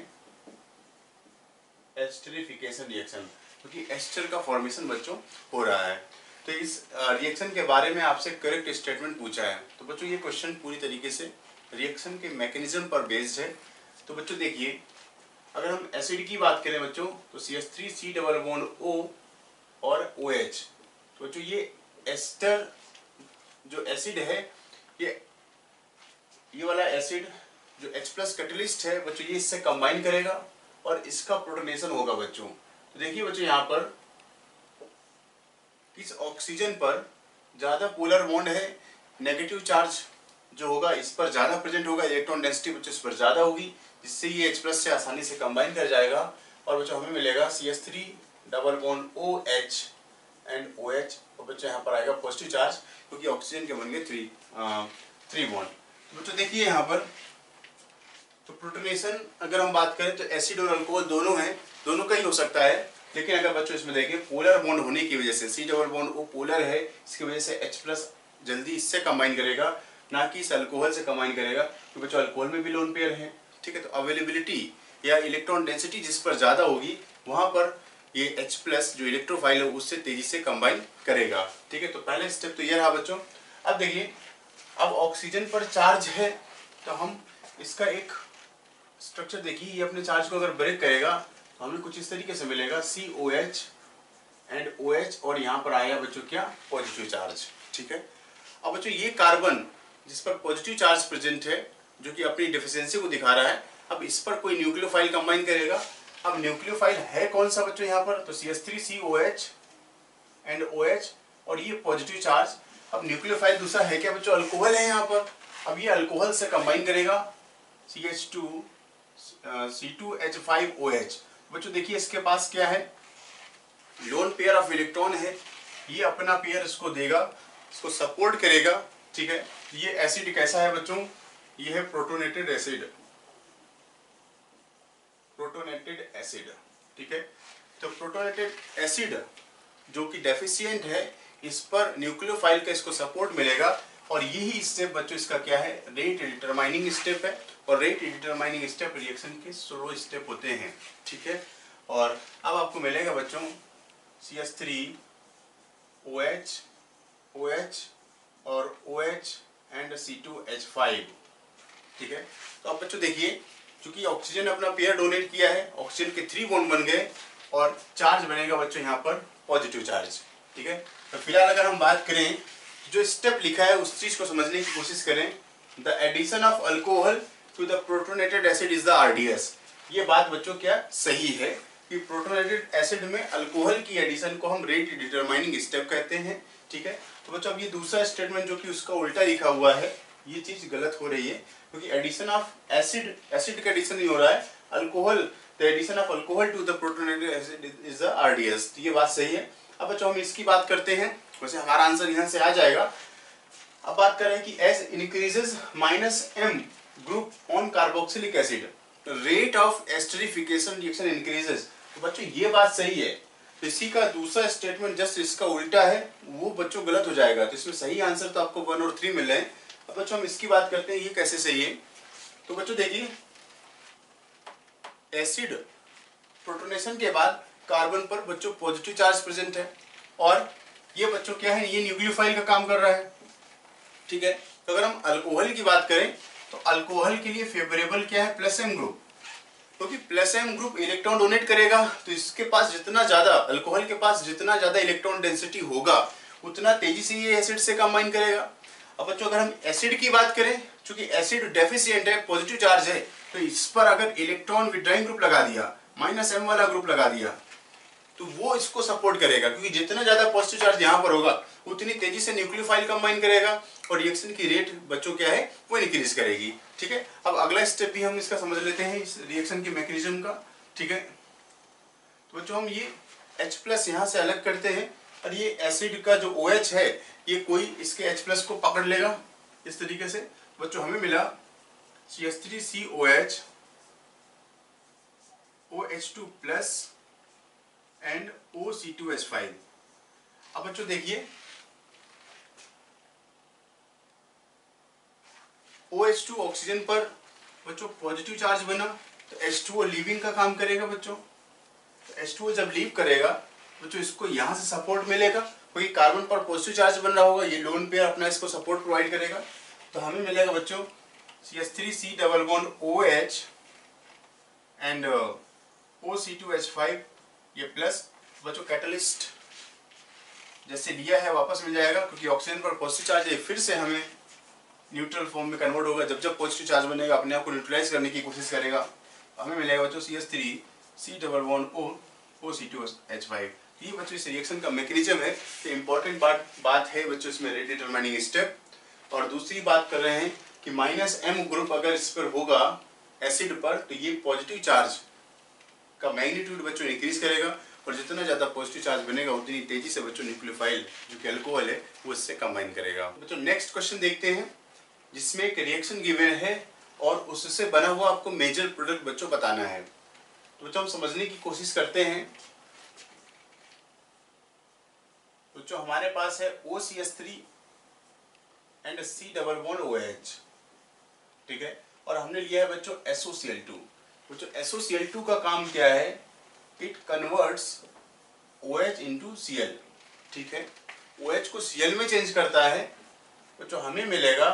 एस्टरिफिकेशन रिएक्शन, क्योंकि एस्टर का फॉर्मेशन बच्चों हो रहा है। तो इस रिएक्शन के बारे में आपसे करेक्ट स्टेटमेंट पूछा है। तो बच्चों ये क्वेश्चन पूरी तरीके से रिएक्शन के मैकेनिज्म पर बेस्ड है। तो बच्चों देखिए, अगर हम एसिड की बात करें बच्चों तो C H three C double bond O और OH। तो बच्चों ये एस्टर जो एसिड है, ये ये वाला एसिड जो H प्लस कैटलिस्ट है बच्चों, ये इससे कंबाइन करेगा और इसका प्रोटोनेशन होगा बच्चों। तो देखिए बच्चों यहाँ पर इस ऑक्सीजन पर ज्यादा पोलर बॉन्ड है, नेगेटिव चार्ज जो होगा इस पर ज्यादा प्रेजेंट होगा, इलेक्ट्रॉन डेंसिटी बच्चों इस पर ज्यादा होगी, जिससे ये H प्लस से आसानी से कंबाइन कर जाएगा और बच्चों हमें मिलेगा C H three double bond OH and OH, और बच्चों यहाँ पर आएगा पॉजिटिव चार्ज, क्योंकि ऑक्सीजन के बन गए थ्री थ्री बॉन्ड। तो बच्चों देखिए यहाँ पर तो प्रोटोनेशन अगर हम बात करें तो एसिड और अल्कोहल दोनों हैं, दोनों का ही हो सकता है। लेकिन अगर बच्चों इसमें देखें पोलर बॉन्ड होने की वजह से, C double bond O polar है, इसकी वजह से H प्लस जल्दी इससे कंबाइन करेगा, ना कि इस अल्कोहल से कंबाइन करेगा। तो बच्चों अल्कोहल में भी लोन पेयर है। ठीक है, तो अवेलेबिलिटी या इलेक्ट्रॉन डेंसिटी जिस पर ज्यादा होगी वहां पर ये H प्लस जो इलेक्ट्रोफाइल है उससे तेजी से कंबाइन करेगा। ठीक है, तो पहला स्टेप तो ये रहा बच्चों। अब देखिए, अब ऑक्सीजन पर चार्ज है तो हम इसका एक स्ट्रक्चर देखिए, ये अपने चार्ज को अगर ब्रेक करेगा तो हमें कुछ इस तरीके से मिलेगा C O H and OH, और यहाँ पर आएगा बच्चों क्या, पॉजिटिव चार्ज। ठीक है, अब बच्चों ये कार्बन जिस पर पॉजिटिव चार्ज प्रेजेंट है, जो कि अपनी डिफिशियंसी को दिखा रहा है, अब इस पर कोई न्यूक्लियोफाइल कंबाइन करेगा। अब न्यूक्लियोफाइल है कौन सा बच्चों यहाँ पर, तो C H three C O H and OH और ये पॉजिटिव चार्ज। अब न्यूक्लियोफाइल दूसरा है क्या बच्चों, अल्कोहल है यहाँ पर। अब ये अल्कोहल से कंबाइन करेगा C H two C two H five O H. बच्चों देखिए इसके पास क्या है, लोन पेयर ऑफ इलेक्ट्रॉन है, ये अपना पेयर इसको देगा, इसको सपोर्ट करेगा। ठीक है, ये एसिड कैसा है बच्चों, ये है प्रोटोनेटेड एसिड, प्रोटोनेटेड एसिड। ठीक है, तो प्रोटोनेटेड एसिड जो कि डेफिशिएंट है, इस पर न्यूक्लियोफाइल का इसको सपोर्ट मिलेगा, और यही स्टेप बच्चों इसका क्या है, रेट डिटरमाइनिंग स्टेप है। और रेट डिटरमाइनिंग स्टेप रिएक्शन के स्लो स्टेप होते हैं। ठीक है, और अब आपको मिलेगा बच्चों C H three O H OH और OH and C two H five. ठीक है, तो अब बच्चों देखिए, चूंकि ऑक्सीजन अपना पेयर डोनेट किया है, ऑक्सीजन के थ्री बॉन्ड बन गए और चार्ज बनेगा बच्चों यहाँ पर पॉजिटिव चार्ज। ठीक है, तो फिलहाल अगर हम बात करें जो स्टेप लिखा है उस चीज को समझने की कोशिश करें, the addition of alcohol to the protonated acid is the R D S. ये बात बच्चों क्या सही है कि प्रोटोनेटेड एसिड में अल्कोहल की एडिशन को हम रेट डिटरमाइनिंग स्टेप कहते हैं। ठीक है, तो बच्चों अब ये दूसरा स्टेटमेंट जो कि उसका उल्टा लिखा हुआ है, ये चीज गलत हो रही है, क्योंकि एडिशन ऑफ एसिड एसिड का एडिशन नहीं हो रहा है, alcohol the addition of alcohol to the protonated acid is the R D S. ये बात सही है। अब बच्चों हम इसकी बात करते हैं, वैसे हमारा आंसर यहाँ से आ जाएगा। अब बात करें कि as increases minus M group on carboxylic acid rate of esterification reaction increases. तो बच्चों ये बात सही है, तो इसी का दूसरा स्टेटमेंट जस्ट इसका उल्टा है, वो बच्चों गलत हो जाएगा। तो इसमें सही आंसर तो आपको वन और थ्री मिल रहे हैं, अब बच्चों हम इसकी बात करते हैं, ये कैसे सही है। तो बच्चों देखिए, एसिड प्रोटोनेशन के बाद कार्बन पर बच्चों पॉजिटिव चार्ज प्रेजेंट है, और ये बच्चों क्या है, ये न्यूक्लियोफाइल का काम कर रहा है, ठीक है। तो अगर हम अल्कोहल की बात करें तो अल्कोहल के लिए फेवरेबल क्या है, प्लस एम ग्रुप, क्योंकि plus M group electron donate करेगा, तो इसके पास जितना ज्यादा, अल्कोहल के पास जितना ज्यादा इलेक्ट्रॉन डेंसिटी होगा उतना तेजी से ये एसिड से कंबाइन करेगा। अब बच्चों अगर हम एसिड की बात करें, चूंकि एसिड डेफिशिएंट है, पॉजिटिव चार्ज है, तो इस पर अगर इलेक्ट्रॉन विड्रॉइंग ग्रुप लगा दिया, माइनस एम वाला ग्रुप लगा दिया, तो वो इसको सपोर्ट करेगा, क्योंकि जितना ज्यादा पॉजिटिव चार्ज यहाँ पर होगा उतनी तेजी से न्यूक्लियोफाइल कंबाइन करेगा और रिएक्शन की रेट बच्चों क्या है, वो इंक्रीज करेगी, ठीक है। अब अगला स्टेप भी हम इसका समझ लेते हैं, इस रिएक्शन के मैकेनिज्म का, ठीक है। तो बच्चों हम ये H प्लस यहाँ से अलग करते हैं, और ये एसिड का जो OH है, ये कोई इसके H प्लस को पकड़ लेगा इस तरीके से। बच्चों हमें मिला C H three C O H, O H two plus and O C two H five. अब बच्चों देखिए, ओ एच टू ऑक्सीजन पर बच्चों पॉजिटिव चार्ज बना, तो एच टू ओ लीविंग का काम करेगा बच्चों। तो एच टू ओ जब लीव करेगा बच्चों, इसको यहाँ से सपोर्ट मिलेगा, क्योंकि कार्बन पर पॉजिटिव चार्ज बन रहा होगा, ये लोन पेयर अपना इसको सपोर्ट प्रोवाइड करेगा। तो हमें मिलेगा बच्चों C H three C double bond O H and O C two H five, ये प्लस बच्चों कैटलिस्ट जैसे लिया है वापस मिल जाएगा, क्योंकि ऑक्सीजन पर पॉजिटिव चार्ज है, फिर से हमें न्यूट्रल फॉर्म में कन्वर्ट होगा। जब जब पॉजिटिव चार्ज बनेगा अपने आप को न्यूट्रलाइज करने की कोशिश करेगा। हमें मिलेगा बच्चों C H three C double bond O O C two H five. ये बच्चों इस रिएक्शन का मैकेनिज्म है। तो इंपॉर्टेंट बात बात है बच्चों इसमें रेट डिटरमाइनिंग स्टेप। और दूसरी बात कर रहे हैं कि माइनस एम ग्रुप अगर इस पर होगा एसिड पर, तो ये पॉजिटिव चार्ज का मैग्नीट्यूड बच्चों इंक्रीज करेगा, और जितना ज्यादा पॉजिटिव चार्ज बनेगा उतनी तेजी से बच्चों न्यूक्लियोफाइल जो कि अल्कोहल है वो इससे कंबाइन करेगा। बच्चों नेक्स्ट क्वेश्चन देखते हैं, जिसमें एक रिएक्शन गिवन है और उससे बना हुआ आपको मेजर प्रोडक्ट बच्चों बताना है। तो बच्चों हम समझने की कोशिश करते हैं। बच्चों हमारे पास है O C H three and C double bond O H, ठीक है, और हमने लिया है बच्चों S O C L two. बच्चों S O C L two का काम क्या है, it converts OH into C L, ठीक है, OH को सी एल में चेंज करता है। बच्चों हमें मिलेगा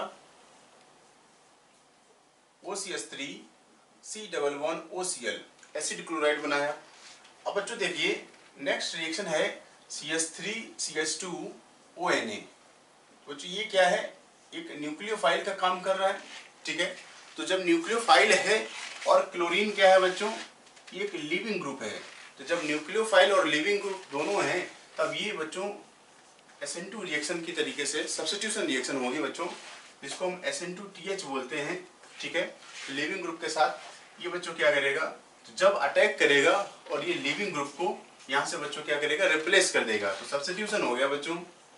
O C H three C double bond O C L, acid chloride बनाया। अब बच्चों देखिए नेक्स्ट रिएक्शन है C H three C H two O N A. बच्चों ये क्या है, एक न्यूक्लियोफाइल का काम कर रहा है, ठीक है। तो जब न्यूक्लियोफाइल है और क्लोरीन क्या है बच्चों, ये एक लिविंग ग्रुप है। तो जब न्यूक्लियोफाइल और लिविंग ग्रुप दोनों हैं, तब ये बच्चों एस एन टू रिएक्शन की तरीके से सब्स्टिट्यूशन रिएक्शन होगी बच्चों, जिसको हम S N two T H बोलते हैं, ठीक है। लिविंग ग्रुप के साथ ये बच्चों क्या करेगा, तो जब अटैक करेगा और ये लिविंग ग्रुप को यहाँ से बच्चों क्या करेगा, रिप्लेस कर देगा। तो सब्स्टिट्यूशन हो गया बच्चों,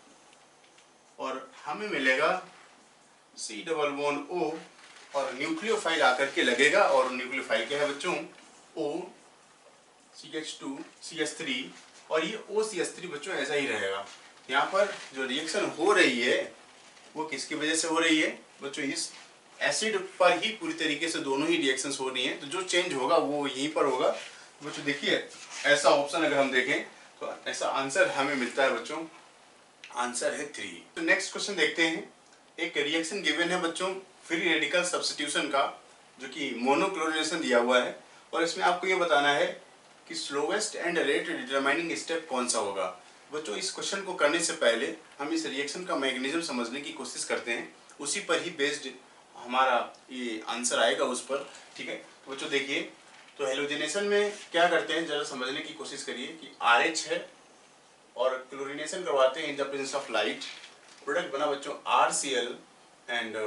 और हमें मिलेगा सी डबल बॉन्ड ओ, और न्यूक्लियोफाइल आकर के लगेगा, और न्यूक्लियोफाइल क्या है बच्चों, O C H two C H three, और ये ओ सी एच थ्री बच्चों ऐसा ही रहेगा। यहाँ पर जो रिएक्शन हो रही है वो किसकी वजह से हो रही है बच्चों, इस एसिड पर ही पूरी तरीके से दोनों ही रिएक्शंस हो रही हैं। तो जो चेंज होगा वो यहीं पर होगा बच्चों। देखिए ऐसा ऑप्शन अगर हम देखें तो ऐसा आंसर हमें मिलता है बच्चों, आंसर है थ्री। तो नेक्स्ट क्वेश्चन देखते हैं। एक रिएक्शन गिवन है बच्चों फ्री रेडिकल सब्स्टिट्यूशन का, जो कि मोनोक्लोरिनेशन दिया हुआ है, और इसमें आपको ये बताना है कि slowest and rate determining step कौन सा होगा। बच्चों इस क्वेश्चन को करने से पहले हम इस रिएक्शन का मैकेनिज्म समझने की कोशिश करते हैं, उसी पर ही बेस्ड हमारा ये आंसर आएगा उस पर, ठीक है। तो बच्चों देखिए, तो हेलोजिनेशन में क्या करते हैं जरा समझने की कोशिश करिए कि आर एच है और क्लोरिनेशन करवाते हैं in the presence of light, product बना बच्चों R C L and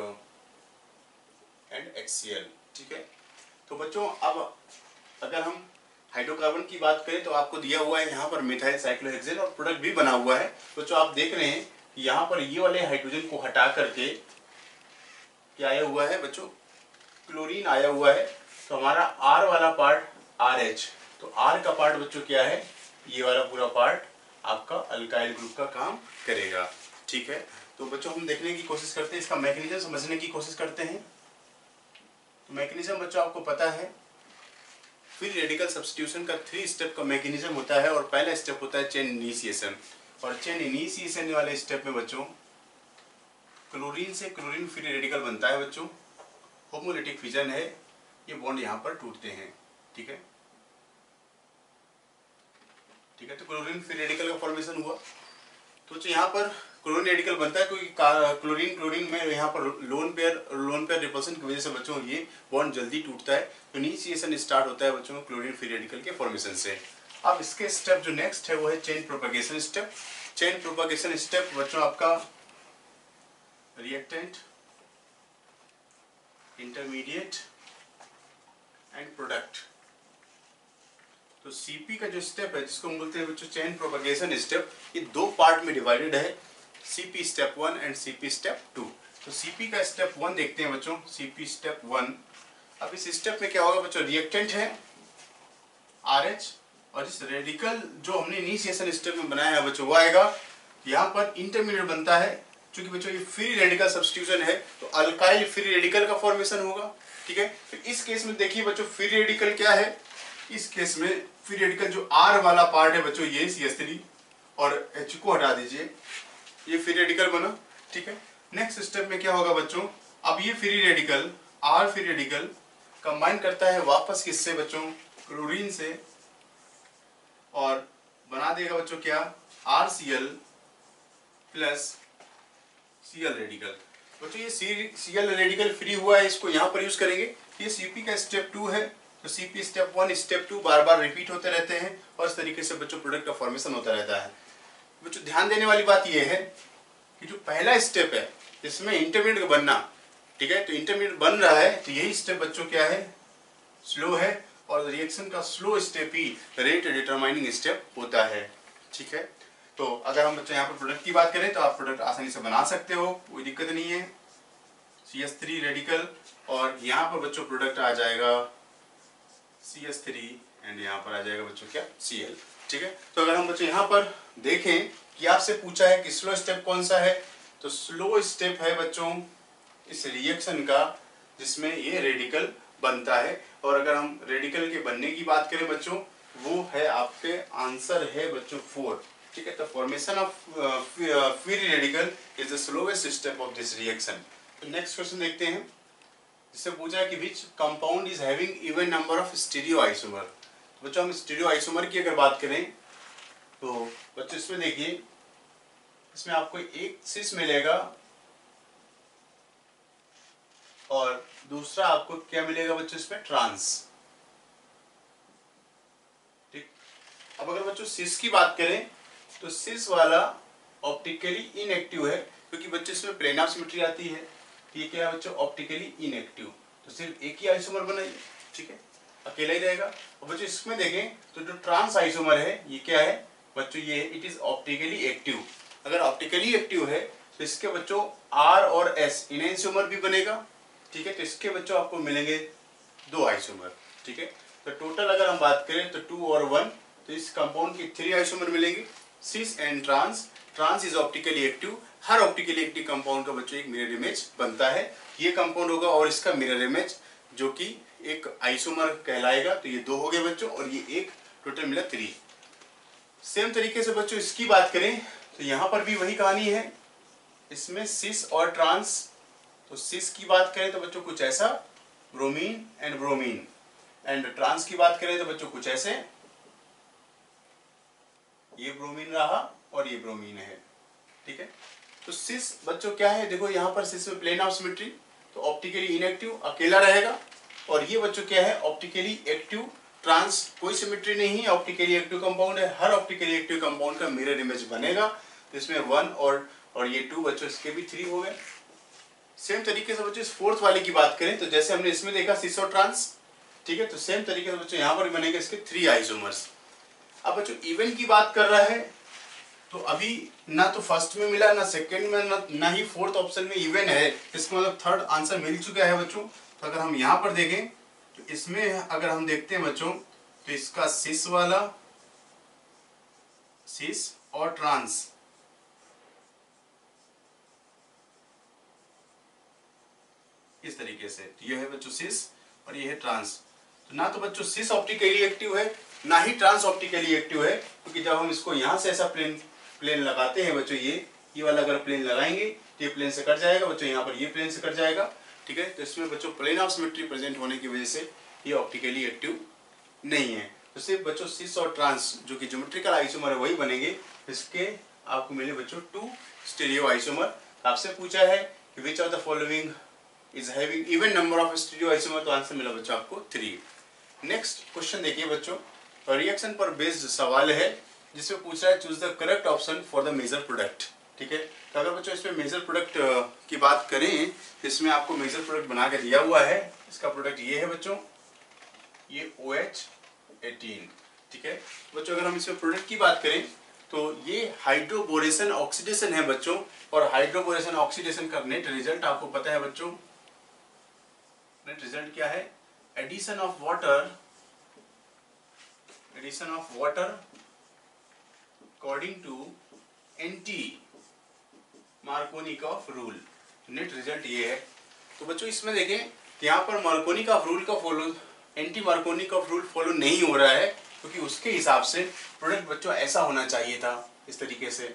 and H C L, ठीक है। तो बच्चों अब अगर हम हाइड्रोकार्बन की बात करें तो आपको दिया हुआ है यहाँ पर मिथाइल साइक्लोहेक्सेन और प्रोडक्ट भी बना हुआ है। बच्चों आप देख रहे हैं कि यहाँ पर ये वाले हाइड्रोजन को हटा करके क्या आया हुआ है बच्चों, क्लोरीन आया हुआ है। तो हमारा R वाला पार्ट आर एच, तो R का पार्ट बच्चों क्या है, ये वाला पूरा पार्ट आपका अल्काइल ग्रुप का काम करेगा, ठीक है। तो बच्चों हम देखने की कोशिश करते हैं, इसका मैकेनिज्म समझने की कोशिश करते हैं। तो मैकेनिज्म बच्चों आपको पता है, फ्री रेडिकल सब्स्टिट्यूशन का थ्री स्टेप का मैकेनिज्म होता है और पहला स्टेप होता है चेन इनिशिएशन। और चेन इनिशिएशन वाले स्टेप में बच्चों क्लोरीन से क्लोरीन फ्री रेडिकल बनता है बच्चों, होमोलिटिक फिजन है, ये बॉन्ड यहाँ पर टूटते हैं। ठीक है ठीक है तो क्लोरीन फ्री रेडिकल का फॉर्मेशन हुआ। तो यहाँ पर क्लोरीन रेडिकल बनता है क्योंकि क्लोरीन क्लोरीन में यहाँ पर lone pair lone pair repulsion की वजह से बच्चों ये बॉन्ड जल्दी टूटता है। तो इनिशिएशन स्टार्ट होता है बच्चों क्लोरीन फ्री रेडिकल के फॉर्मेशन से। अब इसके स्टेप जो नेक्स्ट है वो है chain propagation step. Chain propagation step बच्चों आपका रिएक्टेंट, इंटरमीडिएट एंड प्रोडक्ट। तो सीपी का जो स्टेप है जिसको हम बोलते हैं बच्चों चेन प्रोपगेशन स्टेप, ये दो पार्ट में डिवाइडेड है, CP step one and CP step two. तो सीपी का स्टेप वन देखते हैं बच्चों, सीपी स्टेप वन। अब इस स्टेप में क्या होगा बच्चों, रिएक्टेंट है आरएच और इस रेडिकल जो हमने इनिशिएशन स्टेप में बनाया है बच्चों वो आएगा। यहाँ पर इंटरमीडिएट बनता है, क्योंकि बच्चों ये फ्री रेडिकल सब्स्टिट्यूशन है तो अल्काइल फ्री रेडिकल का फॉर्मेशन होगा। ठीक है, तो इस केस में देखिए बच्चों फ्री रेडिकल क्या है, इस केस में फ्री रेडिकल जो आर वाला पार्ट है बच्चों ये सी एच थ्री और एच को हटा दीजिए, ये फ्री रेडिकल बना। ठीक है, नेक्स्ट स्टेप में क्या होगा बच्चों, अब ये free radical R free radical combine करता है वापस किससे बच्चों, क्लोरीन से, और बना देगा बच्चों क्या, R C L plus C L radical. बच्चों ये सी एल रेडिकल फ्री हुआ है, इसको यहाँ पर यूज करेंगे। ये सीपी का स्टेप टू है, तो CP step one step two बार बार रिपीट होते रहते हैं और इस तरीके से बच्चों प्रोडक्ट का फॉर्मेशन होता रहता है। बच्चों ध्यान देने वाली बात यह है कि जो पहला स्टेप है इसमें इंटरमीडिएट का बनना, ठीक है, तो इंटरमीडिएट बन रहा है तो यही स्टेप बच्चों क्या है, स्लो है, और रिएक्शन का स्लो स्टेप ही रेट डिटरमाइनिंग स्टेप होता है। ठीक है, तो अगर हम बच्चों यहाँ पर प्रोडक्ट की बात करें तो आप प्रोडक्ट आसानी से बना सकते हो, कोई दिक्कत नहीं है। सी एच थ्री रेडिकल और यहाँ पर बच्चों प्रोडक्ट आ जाएगा सी एच थ्री एंड यहाँ पर आ जाएगा बच्चों क्या, सी एल। ठीक है, तो अगर हम बच्चों यहाँ पर देखें कि आपसे पूछा है कि स्लो स्टेप कौन सा है, तो स्लो स्टेप है बच्चों इस रिएक्शन का जिसमें ये रेडिकल बनता है। और अगर हम रेडिकल के बनने की बात करें बच्चों, वो है आपके आंसर है बच्चों फोर। ठीक है, तो formation of free radical is the slowest step of this reaction. तो नेक्स्ट क्वेश्चन देखते हैं, जिससे पूछा है कि which compound is having even number of stereo isomer. तो बच्चों हम स्टीरियो आइसोमर की अगर बात करें तो बच्चों इसमें देखिए, इसमें आपको एक सिस मिलेगा और दूसरा आपको क्या मिलेगा बच्चों, इसमें ट्रांस। ठीक, अब अगर बच्चों सिस की बात करें तो सिस वाला ऑप्टिकली इनएक्टिव है, क्योंकि बच्चों इसमें प्लेन ऑफ सिमेट्री आती है। ये क्या है बच्चों, ऑप्टिकली इनएक्टिव, तो सिर्फ एक ही आइसोमर बनाइए। ठीक है, अकेला ही रहेगा। और बच्चों इसमें देखें तो जो ट्रांस आइसोमर है ये क्या है बच्चों, ये इट इज ऑप्टिकली एक्टिव। अगर ऑप्टिकली एक्टिव है तो इसके बच्चों आर और एस इनएंसियोमर भी बनेगा। ठीक है, तो इसके बच्चों आपको मिलेंगे दो आइसोमर। ठीक है, तो टोटल अगर हम बात करें तो टू और वन, तो इस कंपाउंड की थ्री आइसोमर मिलेंगे, cis and trans. Trans is optically active, हर ऑप्टिकली एक्टिव कंपाउंड का बच्चों एक मिरर इमेज बनता है, ये कंपाउंड होगा और इसका मिरर इमेज जो कि एक आइसोमर कहलाएगा। तो ये दो हो गए बच्चों और ये एक, टोटल मिला थ्री। सेम तरीके से बच्चों इसकी बात करें तो यहाँ पर भी वही कहानी है, इसमें सिस और ट्रांस। तो सिस की बात करें तो बच्चों कुछ ऐसा, bromine and bromine, and trans की बात करें तो बच्चों कुछ ऐसे, ये ब्रोमीन रहा और ये ब्रोमीन है। ठीक है, तो सिस बच्चों क्या है, देखो यहाँ पर सिस में प्लेन ऑफ सिमेट्री, तो ऑप्टिकली इनएक्टिव अकेला रहेगा, और ये बच्चों क्या है, ऑप्टिकली एक्टिव। ट्रांस कोई सिमेट्री नहीं है, ऑप्टिकली एक्टिव कंपाउंड है, हर ऑप्टिकली एक्टिव कंपाउंड का मिरर इमेज बनेगा। तो इसमें वन और और ये टू बच्चों, इसके भी थ्री हो गए। सेम तरीके से बच्चों इस फोर्थ वाले की बात करें तो जैसे हमने इसमें देखा सिस और ट्रांस, ठीक है, तो सेम तरीके से बच्चों यहाँ पर बनेंगे इसके थ्री आइसोमर्स। अब बच्चों इवन की बात कर रहा है तो अभी ना तो फर्स्ट में मिला, ना सेकंड में, ना, ना ही फोर्थ ऑप्शन में इवन है, इसका मतलब थर्ड आंसर मिल चुका है बच्चों। तो अगर हम यहाँ पर देखें तो इसमें अगर हम देखते हैं बच्चों तो इसका सिस वाला, सिस और ट्रांस, इस तरीके से। तो ये है बच्चों सिस और ये है ट्रांस। तो ना तो बच्चों सिस ऑप्टिकली एक्टिव है ना ही ट्रांस ऑप्टिकली एक्टिव है, क्योंकि जब हम इसको यहाँ से ऐसा प्लेन प्लेन लगाते हैं बच्चों, ये ये वाला अगर प्लेन लगाएंगे तो ये प्लेन से कट जाएगा बच्चों, यहाँ पर ये प्लेन से कट जाएगा, ठीक है। तो इसमें बच्चों प्लेन ऑफ सिमेट्री प्रेजेंट होने की वजह से ये ऑप्टिकली एक्टिव नहीं है। तो सिर्फ बच्चों सिस और ट्रांस जो कि ज्योमेट्रिकल आइसोमर है वही बनेंगे। इसके आपको मिले बच्चों टू स्टीरियो आइसोमर। आपसे पूछा है कि which of the following is having even number of stereo isomer, तो आंसर मिला बच्चों आपको थ्री। नेक्स्ट क्वेश्चन देखिए बच्चों, रिएक्शन पर बेस्ड सवाल है जिसमें पूछ रहा है choose the correct option for the major product, ठीक है। तो अगर बच्चों इसमें मेजर प्रोडक्ट की बात करें, इसमें आपको मेजर प्रोडक्ट बना के दिया हुआ है। इसका प्रोडक्ट ये है बच्चों, ये ओ एच एटीन, ठीक है बच्चों। अगर हम इसमें प्रोडक्ट की बात करें तो ये हाइड्रोबोरेशन ऑक्सीडेशन है बच्चों, और हाइड्रोबोरेशन ऑक्सीडेशन का नेट रिजल्ट आपको पता है बच्चों, नेट रिजल्ट क्या है, addition of water, addition of water according to anti Markovnikov rule. Net result ये है। तो बच्चों इसमें देखें यहाँ पर मार्कोनिकॉफ रूल का follow, anti Markovnikov rule follow नहीं हो रहा है, क्योंकि उसके हिसाब से प्रोडक्ट बच्चों ऐसा होना चाहिए था इस तरीके से।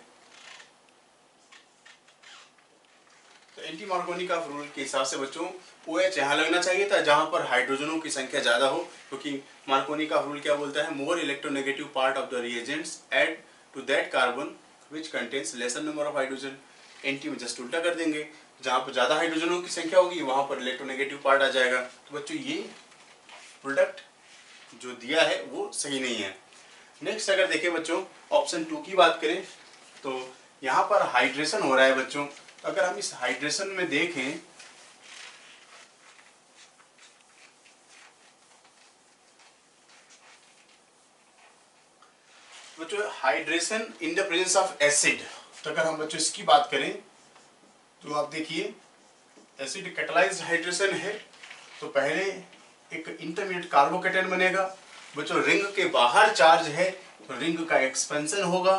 तो एंटी मार्कोनिकॉफ रूल के हिसाब से बच्चों ओ एच यहाँ लगना चाहिए था जहां पर हाइड्रोजनों की संख्या ज्यादा हो, क्योंकि मार्कोनिकॉफ रूल क्या बोलता है, more electronegative part of the reagents add to that carbon which contains lesser number of hydrogen. Anti में जस्ट उल्टा कर देंगे, जहां पर ज्यादा हाइड्रोजनों की संख्या होगी वहां पर इलेक्ट्रोनेगेटिव पार्ट आ जाएगा। तो बच्चों ये प्रोडक्ट जो दिया है वो सही नहीं है। नेक्स्ट अगर देखें बच्चों ऑप्शन टू की बात करें तो यहाँ पर हाइड्रेशन हो रहा है बच्चों। अगर हम इस हाइड्रेशन में देखें बच्चों, hydration in the presence of acid, तो अगर हम बच्चों इसकी बात करें तो आप देखिए एसिड कैटलाइज्ड हाइड्रेशन है, तो पहले एक इंटरमीडिएट कार्बोकेटायन बनेगा बच्चों। रिंग के बाहर चार्ज है तो रिंग का एक्सपेंशन होगा,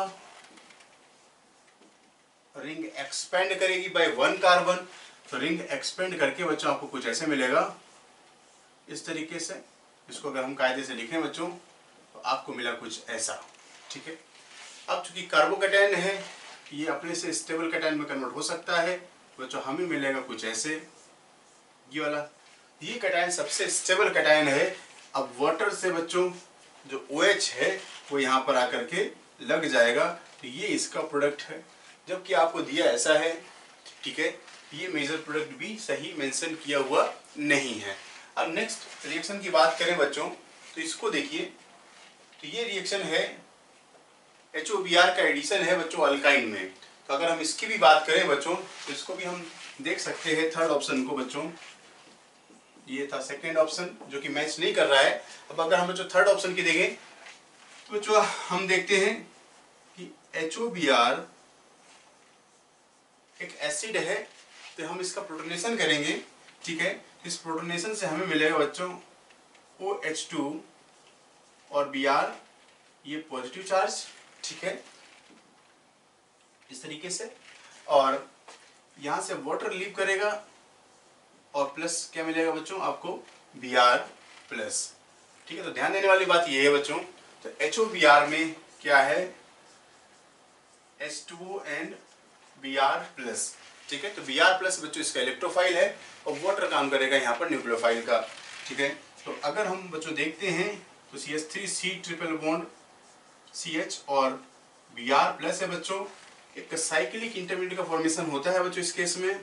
रिंग एक्सपेंड करेगी बाय वन कार्बन, तो रिंग एक्सपेंड करके बच्चों आपको कुछ ऐसे मिलेगा इस तरीके से। इसको अगर हम कायदे से लिखें बच्चों तो आपको मिला कुछ ऐसा, ठीक है। अब चूंकि कार्बोकेटायन है ये अपने से स्टेबल कैटायन में कन्वर्ट हो सकता है बच्चों, हमें मिलेगा कुछ ऐसे, ये वाला, ये कैटायन सबसे स्टेबल कैटायन है। अब वाटर से बच्चों जो OH है वो यहाँ पर आकर के लग जाएगा, तो ये इसका प्रोडक्ट है, जबकि आपको दिया ऐसा है, ठीक है। ये मेजर प्रोडक्ट भी सही मेंशन किया हुआ नहीं है। अब नेक्स्ट रिएक्शन की बात करें बच्चों तो इसको देखिए, तो ये रिएक्शन है एच ओ बी आर का एडिशन है बच्चों अल्काइन में। तो अगर हम इसकी भी बात करें बच्चों तो इसको भी हम देख सकते हैं थर्ड ऑप्शन को बच्चों, ये था सेकेंड ऑप्शन जो कि मैच नहीं कर रहा है। अब अगर हम बच्चों थर्ड ऑप्शन की देखें तो बच्चों हम देखते हैं कि एच ओ बी आर एक एसिड है, तो हम इसका प्रोटोनेशन करेंगे, ठीक है। इस प्रोटोनेशन से हमें मिलेगा बच्चों ओ एच टू और Br, ये पॉजिटिव चार्ज, ठीक है, इस तरीके से, और यहां से वाटर लीव करेगा और प्लस क्या मिलेगा बच्चों आपको Br प्लस, ठीक है। तो ध्यान देने वाली बात ये है बच्चों, तो एच ओ बी आर में क्या है H two O and Br plus, ठीक है। तो Br प्लस बच्चों इसका इलेक्ट्रोफाइल है और वाटर काम करेगा यहाँ पर न्यूक्लियोफाइल का, ठीक है। तो अगर हम बच्चों देखते हैं तो C H three C triple bond C H और Br प्लस है बच्चों, एक साइक्लिक इंटरमीडिएट का फॉर्मेशन होता है बच्चों इस केस में,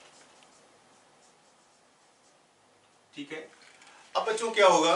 ठीक है। अब बच्चों क्या होगा,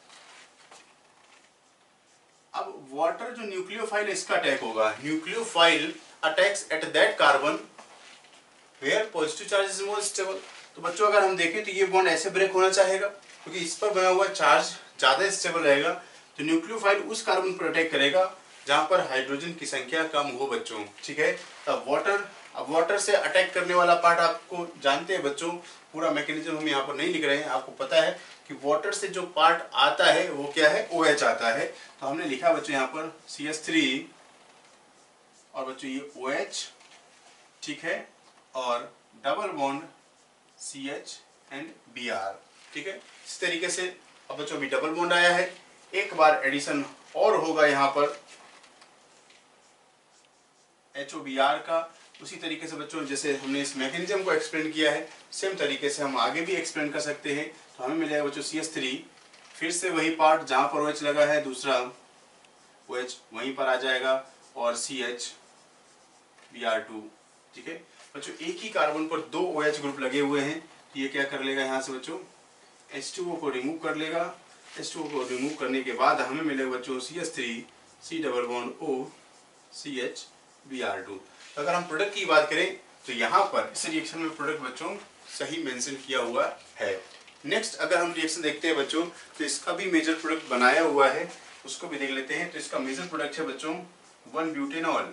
अब वाटर जो न्यूक्लियोफाइल इसका अटैक होगा, nucleophile attacks at that carbon where positive charge is more stable. तो बच्चों अगर हम देखें तो ये बॉन्ड ऐसे ब्रेक होना चाहेगा क्योंकि इस पर बना हुआ चार्ज ज्यादा स्टेबल रहेगा, तो न्यूक्लियोफाइल उस कार्बन पर अटैक करेगा जहां पर हाइड्रोजन की संख्या कम हो बच्चों, ठीक है। अब वाटर, अब वाटर से अटैक करने वाला पार्ट आपको जानते हैं बच्चों, पूरा मैकेनिज्म हम यहाँ पर नहीं लिख रहे हैं, आपको पता है कि वाटर से जो पार्ट आता है वो क्या है OH आता है। तो हमने लिखा बच्चों यहाँ पर सी एच थ्री और बच्चों ये OH, ठीक है, और double bond C H and B R. ठीक है, इस तरीके से अब बच्चों अभी डबल बॉन्ड आया है, एक बार एडिशन और होगा यहाँ पर एच ओ बी आर का। उसी तरीके से बच्चों जैसे हमने इस मैकेनिज्म को एक्सप्लेन किया है, सेम तरीके से हम आगे भी एक्सप्लेन कर सकते हैं। तो हमें मिलेगा बच्चों सी एच थ्री, फिर से वही पार्ट जहाँ पर ओ एच लगा है, दूसरा ओ एच वहीं पर आ जाएगा, और C H B R two. ठीक है बच्चों, एक ही कार्बन पर दो ओ एच ग्रुप लगे हुए हैं, ये क्या कर लेगा यहाँ से बच्चों एच टू ओ को रिमूव कर लेगा। एच टू ओ को रिमूव करने के बाद हमें मिलेगा बच्चों C H three C double bond O C H B R two. अगर हम प्रोडक्ट की बात करें तो यहाँ पर इस रिएक्शन में प्रोडक्ट बच्चों सही मेंशन किया हुआ है। नेक्स्ट अगर हम रिएक्शन देखते हैं बच्चों, तो इसका भी मेजर प्रोडक्ट बनाया हुआ है, उसको भी देख लेते हैं। तो इसका मेजर प्रोडक्ट है बच्चों वन ब्यूटेनॉल,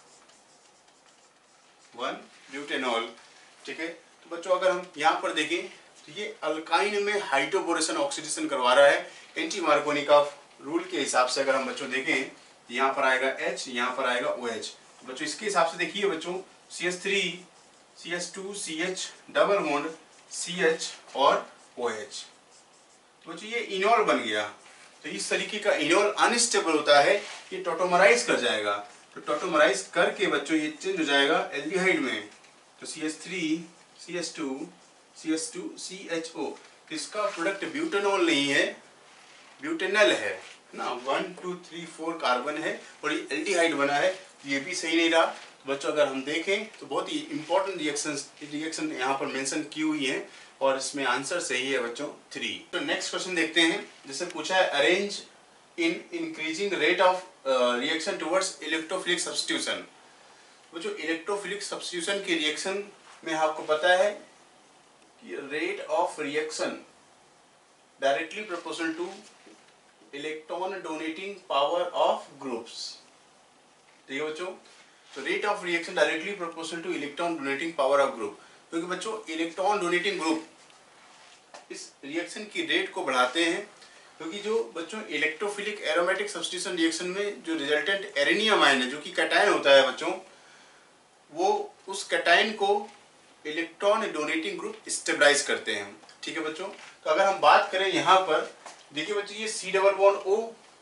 वन ब्यूटेनॉल। ठीक है, तो बच्चों अगर हम यहाँ पर देखें तो ये अल्काइन में हाइड्रोबोरेशन ऑक्सीडेशन करवा रहा है एंटी मार्कोनिकॉफ रूल के हिसाब से। अगर हम बच्चों देखें यहाँ पर आएगा H, यहाँ पर आएगा OH। तो बच्चों इसके हिसाब से देखिए बच्चों C H three C H two C H double bond C H और OH। तो बच्चों ये इनॉल बन गया। तो इस तरीके का इनॉल अनस्टेबल होता है, ये टोटोमराइज कर जाएगा। तो टोटोमराइज करके बच्चों ये चेंज हो जाएगा एल्डिहाइड में। तो C H three C H two C H two C H O, तो इसका प्रोडक्ट ब्यूटेनॉल नहीं है, ब्यूटेनल है ना। One two three four carbon है और ये एल्डिहाइड बना है, ये भी सही नहीं रहा। तो बच्चों अगर हम देखें तो बहुत ही इंपॉर्टेंट रिएक्शन रिएक्शन यहाँ पर मेंशन की हुई है, और इसमें आंसर सही है बच्चों थ्री। तो नेक्स्ट क्वेश्चन देखते हैं, जैसे पूछा है arrange in increasing rate of reaction towards electrophilic substitution. बच्चों इलेक्ट्रोफिलिक सब्स्टिट्यूशन के रिएक्शन में आपको पता है कि rate of reaction directly proportional to electron donating power of groups. ठीक है बच्चों, तो rate of reaction directly proportional to electron donating power of group, क्योंकि बच्चों इलेक्ट्रॉन डोनेटिंग ग्रुप इस रिएक्शन की रेट को बढ़ाते हैं। क्योंकि जो बच्चों इलेक्ट्रोफिलिक एरोमेटिक सब्स्टिट्यूशन रिएक्शन में जो रिजल्टेंट एरेनियम आयन है, जो कि कैटायन होता है बच्चों, वो उस कैटायन को इलेक्ट्रॉन डोनेटिंग ग्रुप स्टेबलाइज करते हैं। ठीक है बच्चों, तो अगर हम बात करें यहाँ पर देखिए बच्चों ये C double bond O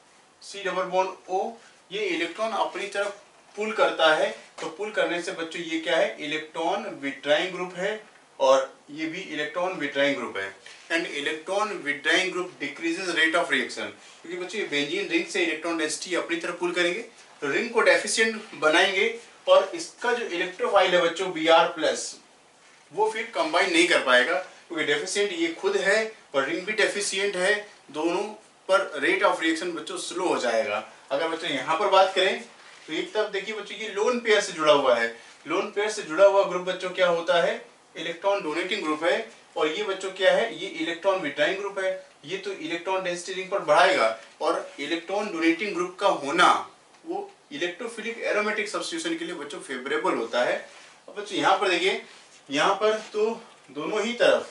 C double bond O ये इलेक्ट्रॉन अपनी तरफ पुल करता है। तो पुल करने से बच्चों ये क्या है, इलेक्ट्रॉन विड्रॉइंग ग्रुप है, और ये भी इलेक्ट्रॉन विड्रॉइंग ग्रुप है। And electron withdrawing group decreases rate of reaction, क्योंकि बच्चों ये बेंजीन रिंग से इलेक्ट्रॉन डेंसिटी अपनी तरफ पुल करेंगे, तो रिंग को डेफिशिएंट बनाएंगे, और इसका जो इलेक्ट्रोफाइल है बच्चों बी आर प्लस, वो फिर कंबाइन नहीं कर पाएगा, क्योंकि डेफिशिएंट ये खुद है और रिंग भी डेफिशिएंट है, दोनों पर रेट ऑफ रिएक्शन बच्चों स्लो हो जाएगा। अगर बच्चों यहाँ पर बात करें तो एक तरफ देखिए बच्चों ये लोन पेयर से जुड़ा हुआ है, लोन पेयर से जुड़ा हुआ ग्रुप बच्चों क्या होता है, इलेक्ट्रॉन डोनेटिंग ग्रुप है, और ये बच्चों क्या है, ये इलेक्ट्रॉन विड्रॉइंग ग्रुप है। ये तो इलेक्ट्रॉन डेंसिटी रिंग पर बढ़ाएगा, और इलेक्ट्रॉन डोनेटिंग ग्रुप का होना वो इलेक्ट्रोफिलिक एरोमेटिक सब्स्टिट्यूशन के लिए बच्चों फेवरेबल होता है। अब बच्चों यहाँ पर देखिए, यहाँ पर तो दोनों ही तरफ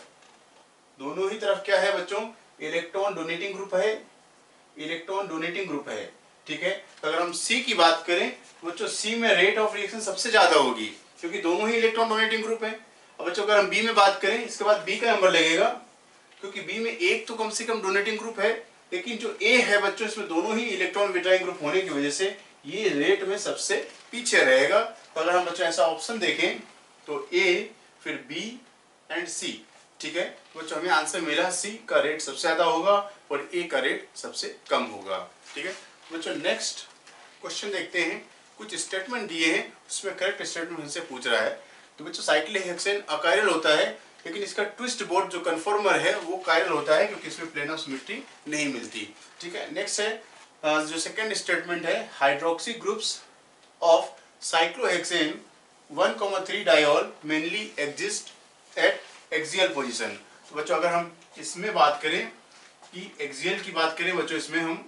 दोनों ही तरफ क्या है बच्चों, इलेक्ट्रॉन डोनेटिंग ग्रुप है, इलेक्ट्रॉन डोनेटिंग ग्रुप है। ठीक है, तो अगर हम सी की बात करें बच्चों, सी में रेट ऑफ रिएक्शन सबसे ज्यादा होगी, क्योंकि दोनों ही इलेक्ट्रॉन डोनेटिंग ग्रुप है। अब बच्चों अगर हम बी में बात करें, इसके बाद बी का नंबर लगेगा, क्योंकि बी में एक तो कम से कम डोनेटिंग ग्रुप है, लेकिन जो ए है बच्चों इसमें दोनों ही इलेक्ट्रॉन विड्रॉइंग ग्रुप होने की वजह से ये रेट में सबसे पीछे रहेगा। तो अगर हम बच्चों ऐसा ऑप्शन देखें तो ए, फिर बी एंड सी। ठीक है, तो बच्चों हमें आंसर मिला सी का रेट सबसे ज्यादा होगा और ए का रेट सबसे कम होगा। ठीक है बच्चों, नेक्स्ट क्वेश्चन देखते हैं। कुछ स्टेटमेंट दिए हैं, उसमें करेक्ट स्टेटमेंट हमसे पूछ रहा है। तो बच्चों साइक्लोहेक्सेन अकायरल होता है, लेकिन इसका ट्विस्ट बोर्ड जो कन्फर्मर है वो कायरल होता है, क्योंकि इसमें प्लेन ऑफ सिमेट्री नहीं मिलती। ठीक है, नेक्स्ट है जो सेकंड स्टेटमेंट है, hydroxy groups of cyclohexane one comma three diol mainly exist at axial position. तो बच्चों अगर हम इसमें बात करें कि एक्सियल की बात करें बच्चों, इसमें हम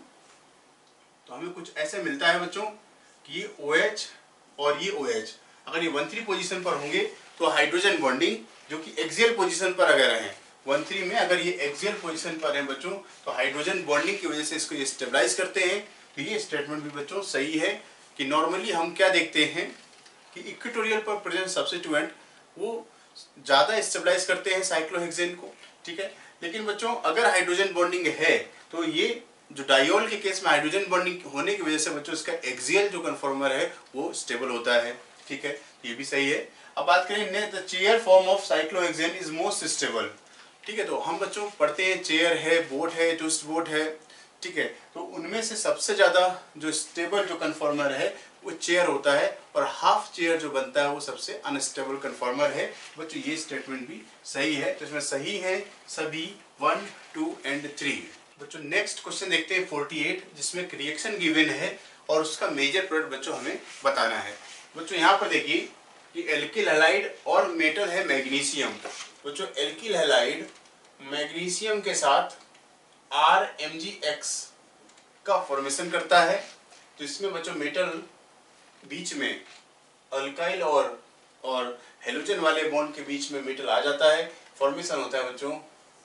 तो हमें कुछ ऐसे मिलता है बच्चों कि ये OH और ये OH अगर ये वन थ्री पोजीशन पर होंगे तो हाइड्रोजन बॉन्डिंग जो कि एक्सियल पोजीशन पर अगर है वन थ्री में, अगर ये एक्सियल पोजीशन पर है बच्चों, तो हाइड्रोजन बॉन्डिंग की वजह से इसको ये स्टेबलाइज करते हैं। तो ये स्टेटमेंट भी बच्चों सही है कि नॉर्मली हम क्या देखते हैं कि इक्वेटोरियल पर प्रेजेंट सब्स्टिट्यूएंट वो ज़्यादा स्टेबलाइज करते हैं साइक्लोहेक्सेन को, ठीक है। लेकिन बच्चों अगर हाइड्रोजन बॉन्डिंग है तो ये जो डायोल के केस में हाइड्रोजन बॉन्डिंग होने की वजह से बच्चों इसका एक्सियल जो कन्फॉर्मर है वो स्टेबल होता है, ठीक है, ये भी सही है। अब बात करें next, the chair form of cyclohexane is most stable, ठीक है। तो हम बच्चों पढ़ते हैं चेयर है, बोट है, ट्विस्ट बोट है, ठीक है। तो उनमें से सबसे ज़्यादा जो स्टेबल जो कन्फॉर्मर है वो चेयर होता है, और हाफ चेयर जो बनता है वो सबसे अनस्टेबल कन्फॉर्मर है। बच्चों ये स्टेटमेंट भी सही है, तो इसमें सही है सभी वन, टू एंड थ्री। बच्चों नेक्स्ट क्वेश्चन देखते हैं अड़तालीस, जिसमें एक रिएक्शन गिवन है और उसका मेजर प्रोडक्ट बच्चों हमें बताना है। बच्चों यहाँ पर देखिए कि एल्किल हैलाइड और मेटल है मैग्नीशियम। बच्चों एल्किल हैलाइड मैग्नीशियम के साथ आर एम जी एक्स का फॉर्मेशन करता है। तो इसमें बच्चों मेटल बीच में अल्काइल और और हेलोजन वाले बॉन्ड के बीच में मेटल आ जाता है, फॉर्मेशन होता है बच्चों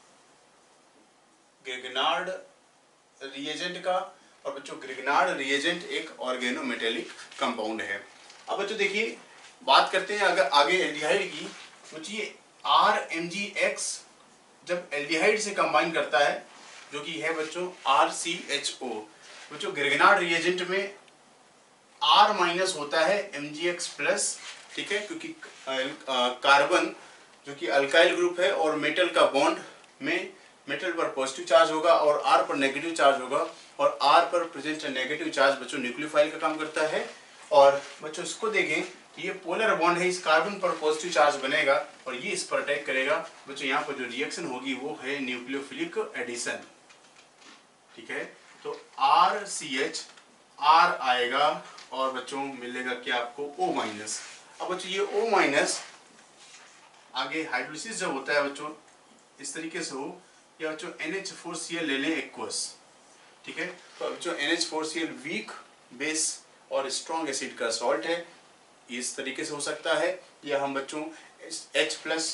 ग्रिग्नार्ड रिएजेंट का। और बच्चों ग्रिग्नार्ड रिएजेंट एक ऑर्गेनोमेटेलिक कंपाउंड है। अब बच्चों देखिए बात करते हैं अगर आगे एल्डिहाइड की, बच्चों ये आर एम जी एक्स जब एल्डिहाइड से कंबाइन करता है जो कि है बच्चों आर सी एच ओ, बच्चों ग्रिग्नार्ड रिएजेंट में R माइनस होता है एम जी एक्स प्लस, ठीक है, क्योंकि कार्बन जो कि अल्काइल ग्रुप है और मेटल का बॉन्ड में मेटल पर पॉजिटिव चार्ज होगा और R पर नेगेटिव चार्ज होगा, और R पर प्रेजेंट नेगेटिव चार्ज बच्चों न्यूक्लियोफाइल का काम करता है। और बच्चों इसको देखें कि ये पोलर बॉन्ड है, इस कार्बन पर पॉजिटिव चार्ज बनेगा और ये इस पर अटैक करेगा। बच्चों यहाँ पर जो रिएक्शन होगी वो है न्यूक्लियोफिलिक एडिशन, ठीक है। तो आर सी एच आर आएगा और बच्चों मिलेगा क्या आपको O माइनस। अब बच्चों ये O माइनस आगे हाइड्रोलिसिस जब होता है बच्चों इस तरीके से हो, या बच्चों N H four C L ले लें एक्वस, ठीक है। तो बच्चों N H four C L weak base और स्ट्रॉन्ग एसिड का सॉल्ट है, इस तरीके से हो सकता है। या हम बच्चों H plus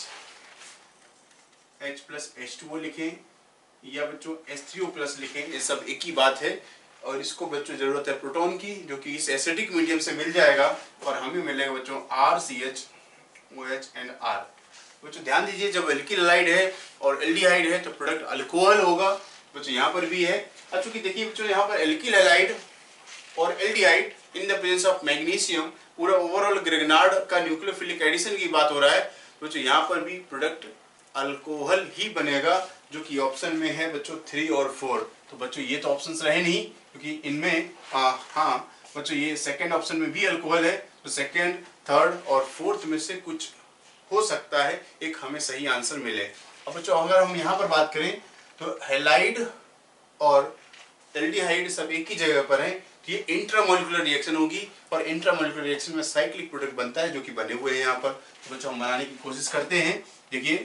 H plus H two O लिखें या बच्चों एच थ्री ओ प्लस लिखें, ये सब एक ही बात है। और इसको बच्चों जरूरत है प्रोटॉन की जो कि इस एसिडिक मीडियम से मिल जाएगा और हमें मिलेगा बच्चों R C H O H and R. बच्चों ध्यान दीजिए जब एल्किल हैलाइड है और एल्डिहाइड है तो प्रोडक्ट अल्कोहल होगा, बच्चों यहाँ पर भी है। अब चूंकि देखिए बच्चों यहाँ पर एल्किल हैलाइड और aldehyde in the presence of magnesium, पूरा ओवरऑल ग्रिग्नार्ड का न्यूक्लियोफिलिक एडिशन की बात हो रहा है, बच्चों यहाँ पर भी प्रोडक्ट अल्कोहल ही बनेगा, जो कि ऑप्शन में है बच्चों थ्री और फोर। तो बच्चों ये तो ऑप्शंस रहे नहीं, क्योंकि इनमें हाँ बच्चों ये सेकंड ऑप्शन में भी अल्कोहल है, तो सेकंड, थर्ड और फोर्थ में से कुछ हो सकता है एक हमें सही आंसर मिले। अब बच्चों अगर हम यहाँ पर बात करें तो हैलाइड और एल्डिहाइड सब एक ही जगह पर है, तो ये इंट्रामोलिकुलर रिएक्शन होगी और इंट्रामोलिकुलर रिएक्शन में साइक्लिक प्रोडक्ट बनता है जो कि बने हुए हैं यहाँ पर। तो बच्चों हम बनाने की कोशिश करते हैं। देखिए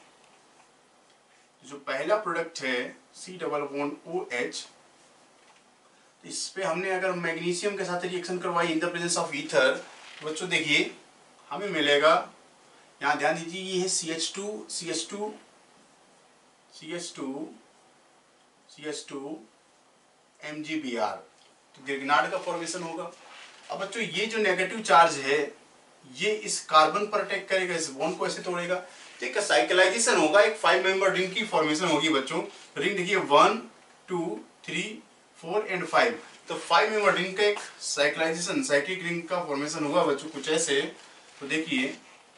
जो पहला प्रोडक्ट है C double bond O H, इस पे हमने अगर मैग्नीशियम के साथ रिएक्शन करवाई in the presence of ether, बच्चों देखिए हमें मिलेगा, यहाँ ध्यान दीजिए ये है C H two C H two C H two C H two M G B R, तो ग्रिग्नार्ड का फॉर्मेशन होगा। अब बच्चों ये जो नेगेटिव चार्ज है ये इस कार्बन पर अटैक करेगा, इस बॉन्ड को ऐसे तोड़ेगा, तो एक साइक्लाइजेशन होगा, एक फाइव मेंबर रिंग की फॉर्मेशन होगी बच्चों। रिंग देखिए one two three four and five, तो फाइव मेंबर रिंग का एक साइक्लाइजेशन साइक्लिक रिंग का फॉर्मेशन होगा बच्चों कुछ ऐसे। तो देखिए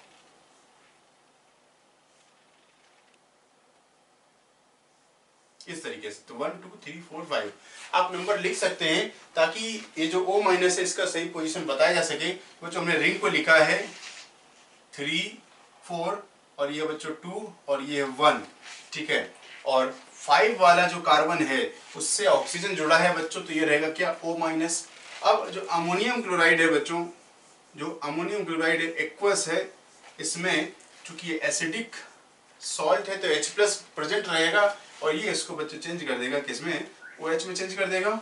इस तरीके से, तो one two three four five आप नंबर लिख सकते हैं ताकि ये जो O माइनस है इसका सही पोजीशन बताया जा सके। बच्चों हमने रिंग को लिखा है थ्री फोर और ये बच्चों टू और ये वन, ठीक है। और फाइव वाला जो कार्बन है उससे ऑक्सीजन जुड़ा है बच्चों, तो ये रहेगा क्या O माइनस। अब जो अमोनियम क्लोराइड है बच्चों, जो अमोनियम क्लोराइड है एक्वस है, इसमें चूंकि ये एसिडिक सॉल्ट है तो H प्लस प्रेजेंट रहेगा और ये इसको बच्चों चेंज कर देगा किसमें, OH में चेंज कर देगा,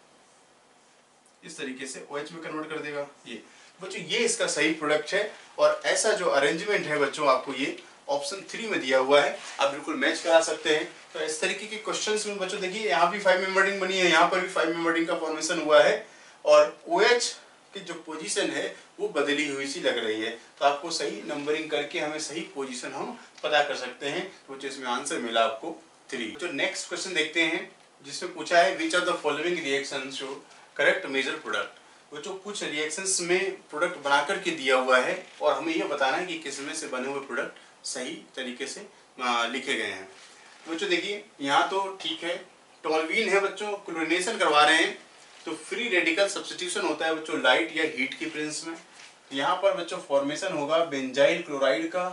इस तरीके से OH में कन्वर्ट कर देगा। ये बच्चों ये इसका सही प्रोडक्ट है और ऐसा जो अरेंजमेंट है बच्चों आपको ये ऑप्शन थ्री में दिया हुआ है, आप बिल्कुल मैच करा सकते हैं। तो इस तरीके के क्वेश्चंस में बच्चों देखिए यहाँ भी फाइव मेंबर रिंग बनी है, यहाँ पर भी फाइव मेंबर रिंग का फॉर्मेशन हुआ है और OH की जो पोजीशन है वो बदली हुई सी लग रही है, तो आपको सही नंबरिंग करके हमें सही पोजीशन हम पता कर सकते हैं। तो जो इसमें आंसर मिला आपको थ्री। जो नेक्स्ट क्वेश्चन देखते हैं जिसमें पूछा है which of the following reaction show correct major product. वो जो कुछ रिएक्शंस में प्रोडक्ट बना करके दिया हुआ है और हमें ये बताना है कि किसमें से बने हुए प्रोडक्ट सही तरीके से आ, लिखे गए हैं। बच्चों देखिए यहाँ तो ठीक है, टॉल्यूइन है बच्चों, क्लोरीनेशन करवा रहे हैं तो फ्री रेडिकल सब्स्टिट्यूशन होता है बच्चों लाइट या हीट की प्रेजेंस में। यहाँ पर बच्चों फॉर्मेशन होगा बेंजाइल क्लोराइड का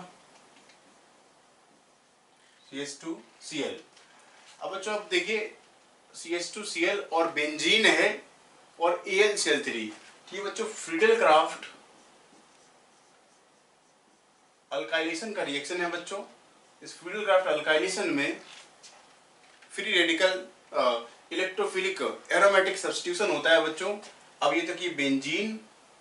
C H two C L. अब बच्चों अब देखिए C H two C L और बेंजीन है और A L C L three, ये बच्चों फ्रीडल क्राफ्ट अल्काइलेशन का रिएक्शन है बच्चों। इस फ्रीडल क्राफ्ट अल्काइलेशन में free radical electrophilic aromatic substitution होता है बच्चों। अब ये तक ये बेंजीन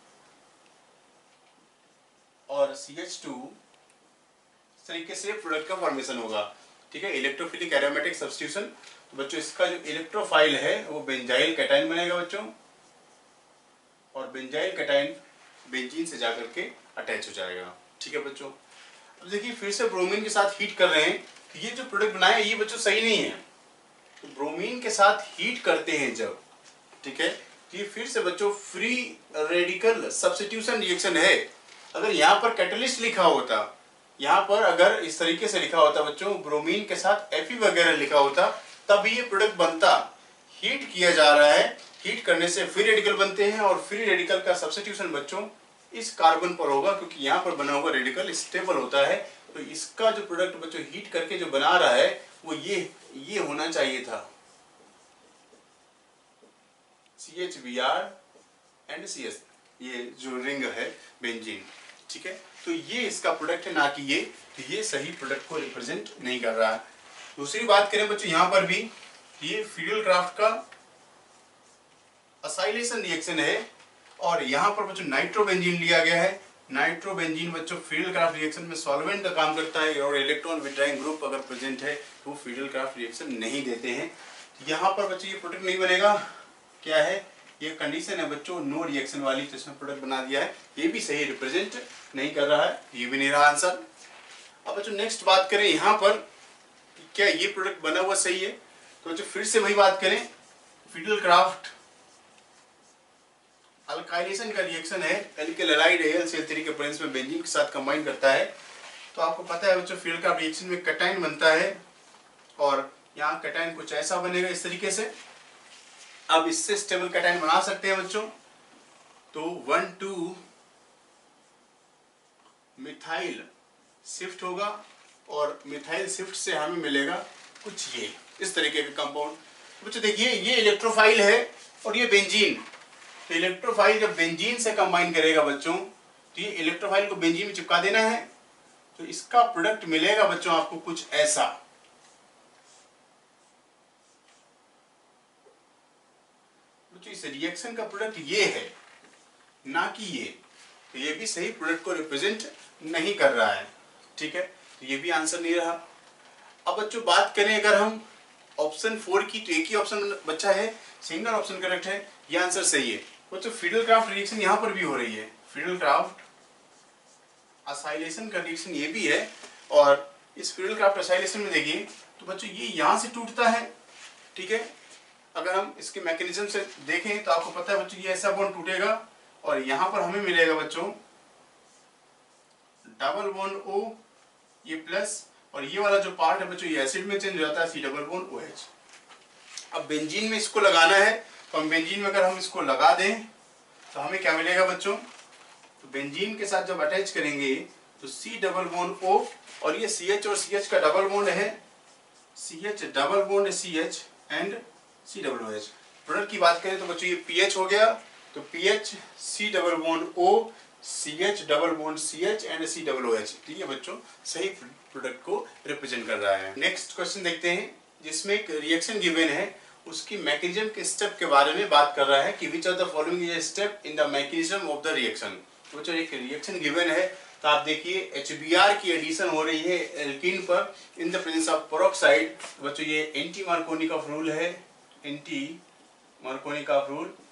और सी एच टू इस तरीके से प्रोडक्ट का फॉर्मेशन होगा, ठीक है, इलेक्ट्रोफिलिक एरोमेटिक सब्स्टिट्यूशन। तो बच्चों इसका जो इलेक्ट्रोफाइल है वो बेंजाइल कैटायन बनेगा बच्चों और बेंजाइल कैटायन बेंजीन से जाकर के अटैच हो जाएगा, ठीक है बच्चों। अब देखिए फिर से ब्रोमीन के साथ हीट कर रहे हैं, ये जो प्रोडक्ट बनाया ये बच्चों सही नहीं है, तो ब्रोमीन के साथ हीट करते हैं जब, ठीक है, ये फिर से बच्चों फ्री रेडिकल सब्स्टिट्यूशन रिएक्शन है। अगर यहाँ पर कैटलिस्ट लिखा होता, यहाँ पर अगर इस तरीके से लिखा होता बच्चों ब्रोमीन के साथ एफी वगैरह लिखा होता तब ये प्रोडक्ट बनता। हीट किया जा रहा है, हीट करने से फ्री रेडिकल बनते हैं और फ्री रेडिकल का सब्स्टिट्यूशन बच्चों इस कार्बन पर होगा क्योंकि यहाँ पर बना हुआ रेडिकल स्टेबल होता है। तो इसका जो प्रोडक्ट बच्चों हीट करके जो बना रहा है वो ये ये होना चाहिए था C H B R and C S, ये जो रिंग है बेंजीन, ठीक है। तो ये इसका प्रोडक्ट है ना कि ये, तो ये सही प्रोडक्ट को रिप्रेजेंट नहीं कर रहा है। दूसरी बात करें बच्चों यहाँ पर भी ये फ्रीडल क्राफ्ट का असाइलेशन रिएक्शन है और यहाँ पर बच्चों नाइट्रोबेंजीन लिया गया है। नाइट्रोबेंजीन बच्चों फ्रीडल क्राफ्ट रिएक्शन में सॉल्वेंट का काम करता है और इलेक्ट्रॉन विड्राइंग ग्रुप अगर प्रेजेंट है तो फ्रीडल क्राफ्ट रिएक्शन नहीं देते हैं। यहाँ पर बच्चों ये प्रोडक्ट नहीं बनेगा, क्या है ये कंडीशन है बच्चों नो रिएक्शन वाली, तो इसमें प्रोडक्ट बना दिया है, ये भी सही रिप्रेजेंट नहीं कर रहा है, ये भी नहीं रहा आंसर। अब बच्चों नेक्स्ट बात करें यहाँ पर क्या ये प्रोडक्ट बना हुआ सही है, तो बच्चों फिर से वही बात करें फ्रीडल क्राफ्ट अल्काइलेशन का रिएक्शन है, alkyl halide A L C L three के प्रेजेंस में बेंजीन के साथ कंबाइन करता है। तो आपको पता है बच्चों फ्रीडल क्राफ्ट रिएक्शन में कैटायन बनता है और यहाँ कैटायन कुछ ऐसा बनेगा इस तरीके से। अब इससे स्टेबल कैटायन बना सकते हैं बच्चों, तो वन टू मिथाइल शिफ्ट होगा और मिथाइल शिफ्ट से हमें मिलेगा कुछ ये इस तरीके का कंपाउंड। बच्चों देखिए ये इलेक्ट्रोफाइल है और ये बेंजीन, तो इलेक्ट्रोफाइल जब बेंजीन से कंबाइन करेगा बच्चों तो ये इलेक्ट्रोफाइल को बेंजीन में चिपका देना है, तो इसका प्रोडक्ट मिलेगा बच्चों आपको कुछ ऐसा। बच्चों इस रिएक्शन का प्रोडक्ट ये है ना कि ये, तो ये भी सही प्रोडक्ट को रिप्रेजेंट नहीं कर रहा है, ठीक है, तो ये भी आंसर नहीं रहा। अब बच्चों बात करें अगर हम ऑप्शन फोर की, तो एक ही ऑप्शन बच्चा है, सिंगल ऑप्शन करेक्ट है, ये आंसर सही है। बच्चों फ्रीडल क्राफ्ट रिएक्शन यहाँ पर भी हो रही है, फ्रीडल क्राफ्ट असाइलेशन का रिएक्शन ये भी है और इस फ्रीडल क्राफ्ट असाइलेशन में देखिए तो बच्चों ये यहाँ से टूटता है, ठीक है। अगर हम इसके मैकेनिज्म से देखें तो आपको पता है बच्चों ये ऐसा बॉन्ड टूटेगा और यहाँ पर हमें मिलेगा बच्चों डबल बॉन्ड O, ये प्लस, और ये वाला जो पार्ट है बच्चों ये एसिड में चेंज हो जाता है सी डबल बॉन्ड OH। अब बेंजीन में इसको लगाना है तो हम बेंजीन में अगर हम इसको लगा दें तो हमें क्या मिलेगा बच्चों, तो बेंजीन के साथ जब अटैच करेंगे तो सी डबल बॉन्ड O और ये सी एच और सी एच का डबल बॉन्ड है, C H double bond C H and C double O H. Product की बात करें तो बच्चों ये पीएच हो गया, तो PH C double bond O C H double bond C H and C double O H, ठीक है बच्चों सही प्रोडक्ट को रिप्रेजेंट कर रहा है। नेक्स्ट क्वेश्चन देखते हैं जिसमें एक रिएक्शन गिवन है, उसकी मैकेनिज्म के स्टेप के बारे में बात कर रहा है कि which of the following is step in the mechanism of the reaction. बच्चों एक रिएक्शन गिवन है तो आप देखिए एच बी आर की एडिशन हो रही है एल्कीन पर in the presence of peroxide. बच्चों ये एंटी मार्कोनिकॉफ रूल है, एंटी मार्कोनिकॉफ रूल,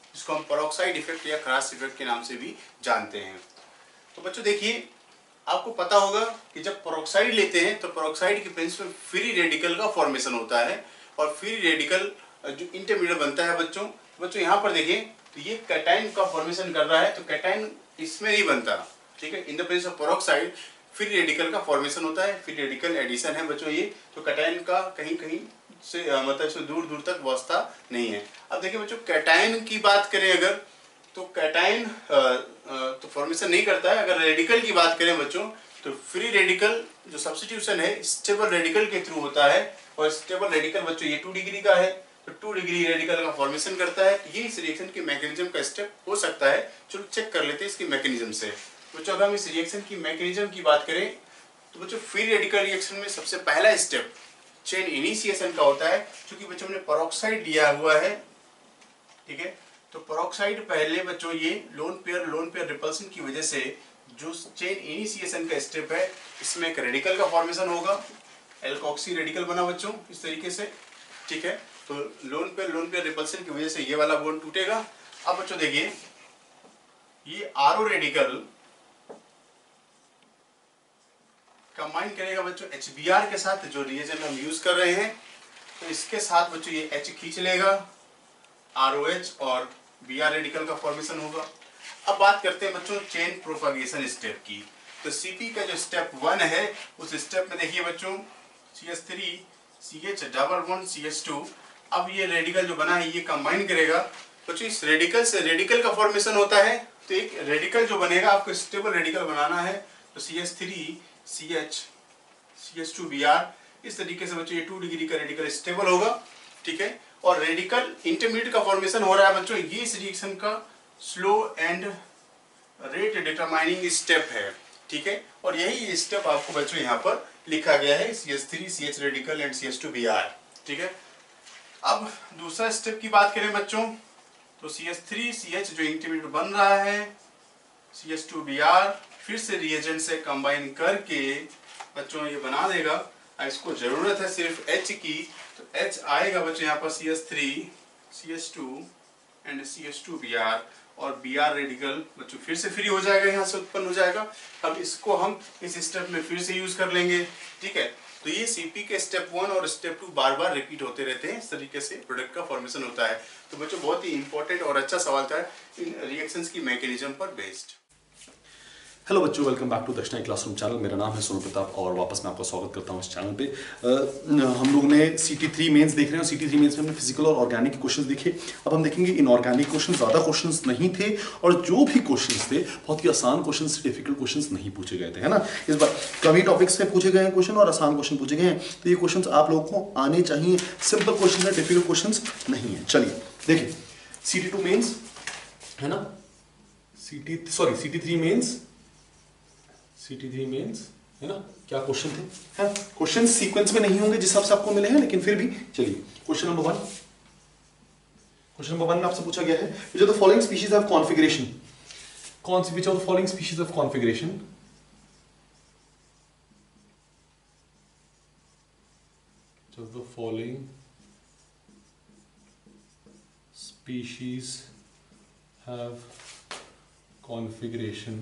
जिसको हम पेरोक्साइड इफेक्ट या क्रॉस इफेक्ट के नाम से भी जानते हैं। तो बच्चों देखिए, आपको पता होगा कि जब पेरोक्साइड लेते हैं तो पेरोक्साइड के प्रिंसिपल फ्री रेडिकल का फॉर्मेशन होता है, और फ्री रेडिकल जो इंटरमीडिएट बनता है बच्चों बच्चों यहाँ पर देखिए, तो ये कैटायन का फॉर्मेशन कर रहा है, तो कैटायन इसमें नहीं बनता, ठीक है। In the presence of peroxide free radical का फॉर्मेशन होता है, फ्री रेडिकल एडिशन है बच्चों ये, तो कैटायन का कहीं कहीं से मतलब इसमें दूर दूर तक वास्ता नहीं है। अब देखिए बच्चों, कैटायन की बात करें अगर, तो कैटायन तो फॉर्मेशन नहीं करता है। अगर रेडिकल की बात करें बच्चों, तो फ्री रेडिकल जो सब्स्टिट्यूशन है स्टेबल रेडिकल के थ्रू होता है, और स्टेबल रेडिकल बच्चों ये टू डिग्री का है, तो टू डिग्री रेडिकल का फॉर्मेशन करता है। तो ये इस रिएक्शन के मैकेनिज्म का स्टेप हो सकता है। चलो चेक कर लेते हैं इसकी मैकेनिज्म से। बच्चों अगर हम इस रिएक्शन की मैकेनिज्म की बात करें, तो बच्चों फ्री रेडिकल रिएक्शन में सबसे पहला स्टेप चेन इनिशिएशन का होता है। क्योंकि बच्चों हमने पेरोक्साइड लिया हुआ है, ठीक है, तो पेरोक्साइड पहले बच्चों ये lone pair lone pair repulsion की वजह से जो चेन इनिशिएशन का स्टेप है, इसमें एक रेडिकल का फॉर्मेशन होगा, एल्कोक्सी रेडिकल बना बच्चों इस तरीके से, ठीक है। तो lone pair lone pair repulsion की वजह से ये वाला बॉन्ड टूटेगा। अब बच्चों देखिए, ये आरओ रेडिकल कंबाइन करेगा बच्चों एच बी आर के साथ, जो रिएजेंट हम यूज कर रहे हैं, तो इसके साथ बच्चों ये H खींच लेगा, आर ओ एच और बी आर रेडिकल का फॉर्मेशन होगा। अब बात करते हैं बच्चों चेन प्रोपागेशन स्टेप की। तो सी पी का जो स्टेप वन है, उस स्टेप में देखिए बच्चों C H three C H double bond C H two, अब ये रेडिकल जो बना है ये कंबाइन करेगा बच्चों, इस रेडिकल से रेडिकल का फॉर्मेशन होता है। तो एक रेडिकल जो बनेगा, आपको स्टेबल रेडिकल बनाना है, तो C H three C H C H two B R, इस तरीके से बच्चों ये टू डिग्री का रेडिकल स्टेबल होगा, ठीक है। और रेडिकल इंटरमीडिएट का फॉर्मेशन हो रहा है बच्चों, ये इस रिएक्शन का slow and rate determining step है, ठीक है। और यही स्टेप आपको बच्चों यहाँ पर लिखा गया है, C H three C H radical and C H two B R, ठीक है। अब दूसरा स्टेप की बात करें बच्चों, तो C H three C H जो इंटरमीडिएट बन रहा है, C H two B R फिर से रिएजेंट से कंबाइन करके बच्चों ये बना देगा। इसको जरूरत है सिर्फ H की, तो H आएगा बच्चों यहाँ पर C H three C H two and C H two B R, और बी आर रेडिकल बच्चों फिर से फ्री हो जाएगा, यहाँ से उत्पन्न हो जाएगा। अब इसको हम इस स्टेप में फिर से यूज कर लेंगे, ठीक है। तो ये सीपी के स्टेप वन और स्टेप टू बार बार रिपीट होते रहते हैं, इस तरीके से प्रोडक्ट का फॉर्मेशन होता है। तो बच्चों बहुत ही इंपॉर्टेंट और अच्छा सवाल था इन रिएक्शंस की मैकेनिज्म पर बेस्ड। हेलो बच्चों, welcome back to Darshana classroom channel. मेरा नाम है सोनू प्रताप और वापस मैं आपका स्वागत करता हूं इस चैनल पे। आ, हम लोग ने सी टी थ्री मेंस देख रहे हैं, और सी टी थ्री मेंस में हमने फिजिकल और ऑर्गेनिक के क्वेश्चंस देखे। अब हम देखेंगे इनऑर्गेनिक क्वेश्चंस। ज़्यादा क्वेश्चंस नहीं थे, और जो भी क्वेश्चंस थे बहुत ही आसान क्वेश्चंस, डिफिकल्ट क्वेश्चंस नहीं पूछे गए थे, है ना। इस बार कमी टॉपिक्स से पूछे गए हैं क्वेश्चन और आसान क्वेश्चन पूछे गए हैं, तो ये क्वेश्चन आप लोगों को आने चाहिए। सिंपल क्वेश्चन है, डिफिकल्ट क्वेश्चन नहीं है। चलिए देखिए, सी टी टू मेन्स है ना, C T sorry C T three mains C T three mains है ना, क्या क्वेश्चन थे? हाँ, क्वेश्चन सीक्वेंस में नहीं होंगे जिस हिसाब से आपको मिले हैं, लेकिन फिर भी चलिए question number one. Question number one में आपसे पूछा गया है, which are the following species of configuration. कौन सी which are the following species of configuration? The following species have configuration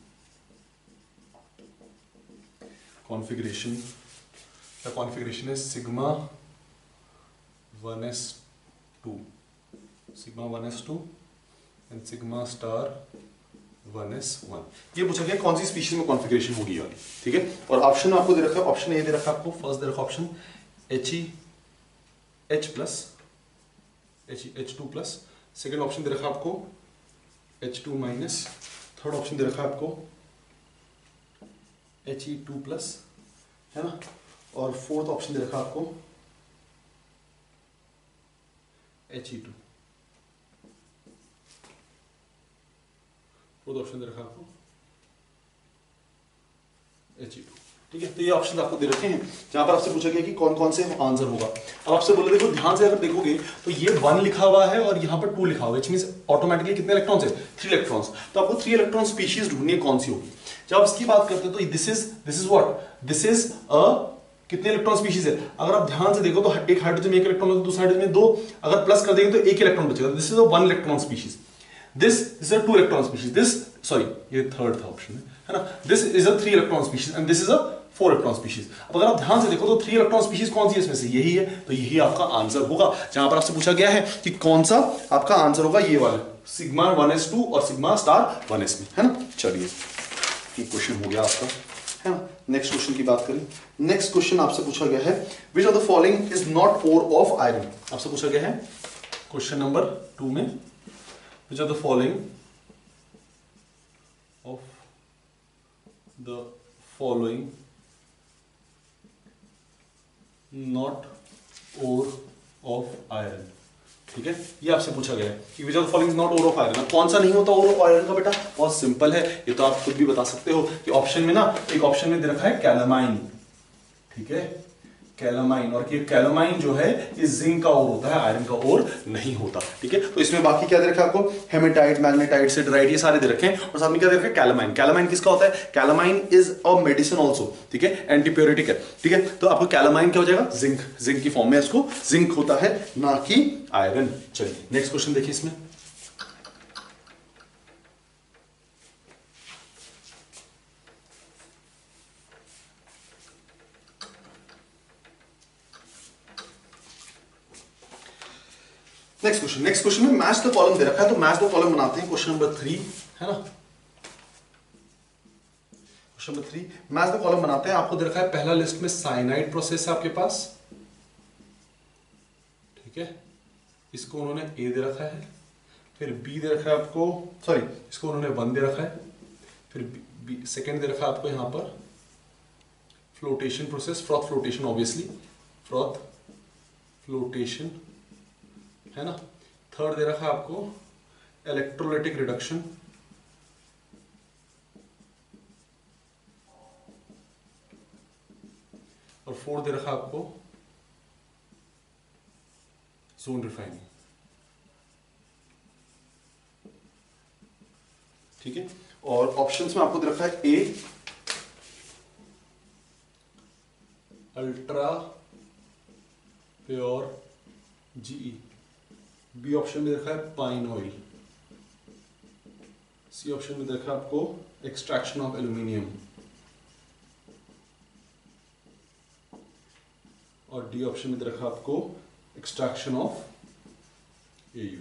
configuration the configuration is sigma one s two, sigma one s two and sigma star one s one। ये पूछा गया कौन सी स्पीशीज में कॉन्फ़िगरेशन होगी वाली, ठीक है। और ऑप्शन आपको दे रखा है, ऑप्शन ए दे रखा है आपको, फर्स्ट दे रखा option H E H plus H E H two plus, second option दे रखा आपको H two minus, third option दे रखा आपको एच ई टू प्लस, है ना, और फोर्थ ऑप्शन दे रखा आपको H E two, fourth option दे रखा आपको एच ई टू, ठीक है। तो ये ऑप्शन आपको दे रखे हैं, जहां पर आपसे पूछा गया कि कौन कौन से आंसर होगा। अब आपसे बोले देखो ध्यान से अगर देखोगे तो ये वन लिखा हुआ है और यहाँ पर टू लिखा हुआ है, मींस ऑटोमेटिकली कितने इलेक्ट्रॉन्स है? Three electrons. तो आपको थ्री इलेक्ट्रॉन स्पीशीज ढूंढनी है कौन सी होगी। जब इसकी बात करते हैं तो this is this is what, this is a कितने इलेक्ट्रॉन स्पीशीज है? अगर आप ध्यान से देखो तो एक हाइड्रोजन में एक इलेक्ट्रॉन होगा, दूसरे हाइड्रोजन में दो, अगर प्लस कर देंगे तो एक इलेक्ट्रॉन बचेगा। This is a one electron species, this is a two electron species, this sorry ये थर्ड था ऑप्शन है ना, this is a three electron species and this is a four electron species. अब अगर आप ध्यान से देखो तो थ्री इलेक्ट्रॉन स्पीशीज कौन सी है इसमें से? यही है, तो यही आपका आंसर होगा। जहां पर आपसे पूछा गया है कि कौन सा आपका आंसर होगा, ये वाला सिग्मा वन एस टू और सिग्मा स्टार वन एस में, है ना। चलिए ये क्वेश्चन हो गया आपका, है ना। नेक्स्ट क्वेश्चन की बात करें। नेक्स्ट क्वेश्चन आपसे पूछा गया है which of the following is not ore of iron. आपसे पूछा गया है क्वेश्चन नंबर टू में, which of the following of the following not ore of iron. ठीक है, ये आपसे पूछा गया है कि which of the following not ore of iron. कौन सा नहीं होता ओर ऑफ आयरन का बेटा? बहुत सिंपल है, ये तो आप खुद भी बता सकते हो कि ऑप्शन में ना, एक ऑप्शन में दे रखा है कैलामाइन, ठीक है, कैलामाइन, और कि कैलामाइन जो है ये जिंक का ओर होता है, आयरन का ओर नहीं होता। ठीक है, तो इसमें बाकी क्या दे रखा है आपको? हेमेटाइट, मैग्नेटाइट, सिडराइट, ये सारे दे रखे हैं, और साथ में क्या दे रखा है? कैलामाइन। कैलामाइन किसका होता है? Calamine is a medicine also, ठीक है, एंटीप्योरेटिक है। ठीक है, तो आपको कैलामाइन क्या हो जाएगा? जिंक, जिंक की फॉर्म में इसको जिंक होता है, ना कि आयरन। चलिए नेक्स्ट क्वेश्चन देखिए इसमें। नेक्स्ट क्वेश्चन नेक्स्ट क्वेश्चन में मैच द कॉलम दे रखा है, तो मैच द कॉलम बनाते हैं। क्वेश्चन नंबर थ्री है ना, question number three match the column बनाते हैं। आपको दे रखा है पहला लिस्ट में साइनाइड प्रोसेस है आपके पास, ठीक है, इसको उन्होंने ए दे रखा है, फिर बी दे रखा है आपको, सॉरी इसको उन्होंने वन दे रखा है, फिर बी सेकेंड दे रखा है आपको यहां पर flotation process, froth flotation, obviously froth flotation, है ना। थर्ड दे रखा है आपको इलेक्ट्रोलाइटिक रिडक्शन, और फोर्थ दे रखा है आपको जोन रिफाइनिंग। ठीक है, और ऑप्शंस में आपको दे रखा है A ultra pure GE, B option में देखा है पाइन ऑयल, सी ऑप्शन में देखा आपको एक्सट्रैक्शन ऑफ एल्यूमिनियम, और डी ऑप्शन में देखा आपको एक्सट्रैक्शन ऑफ एयू।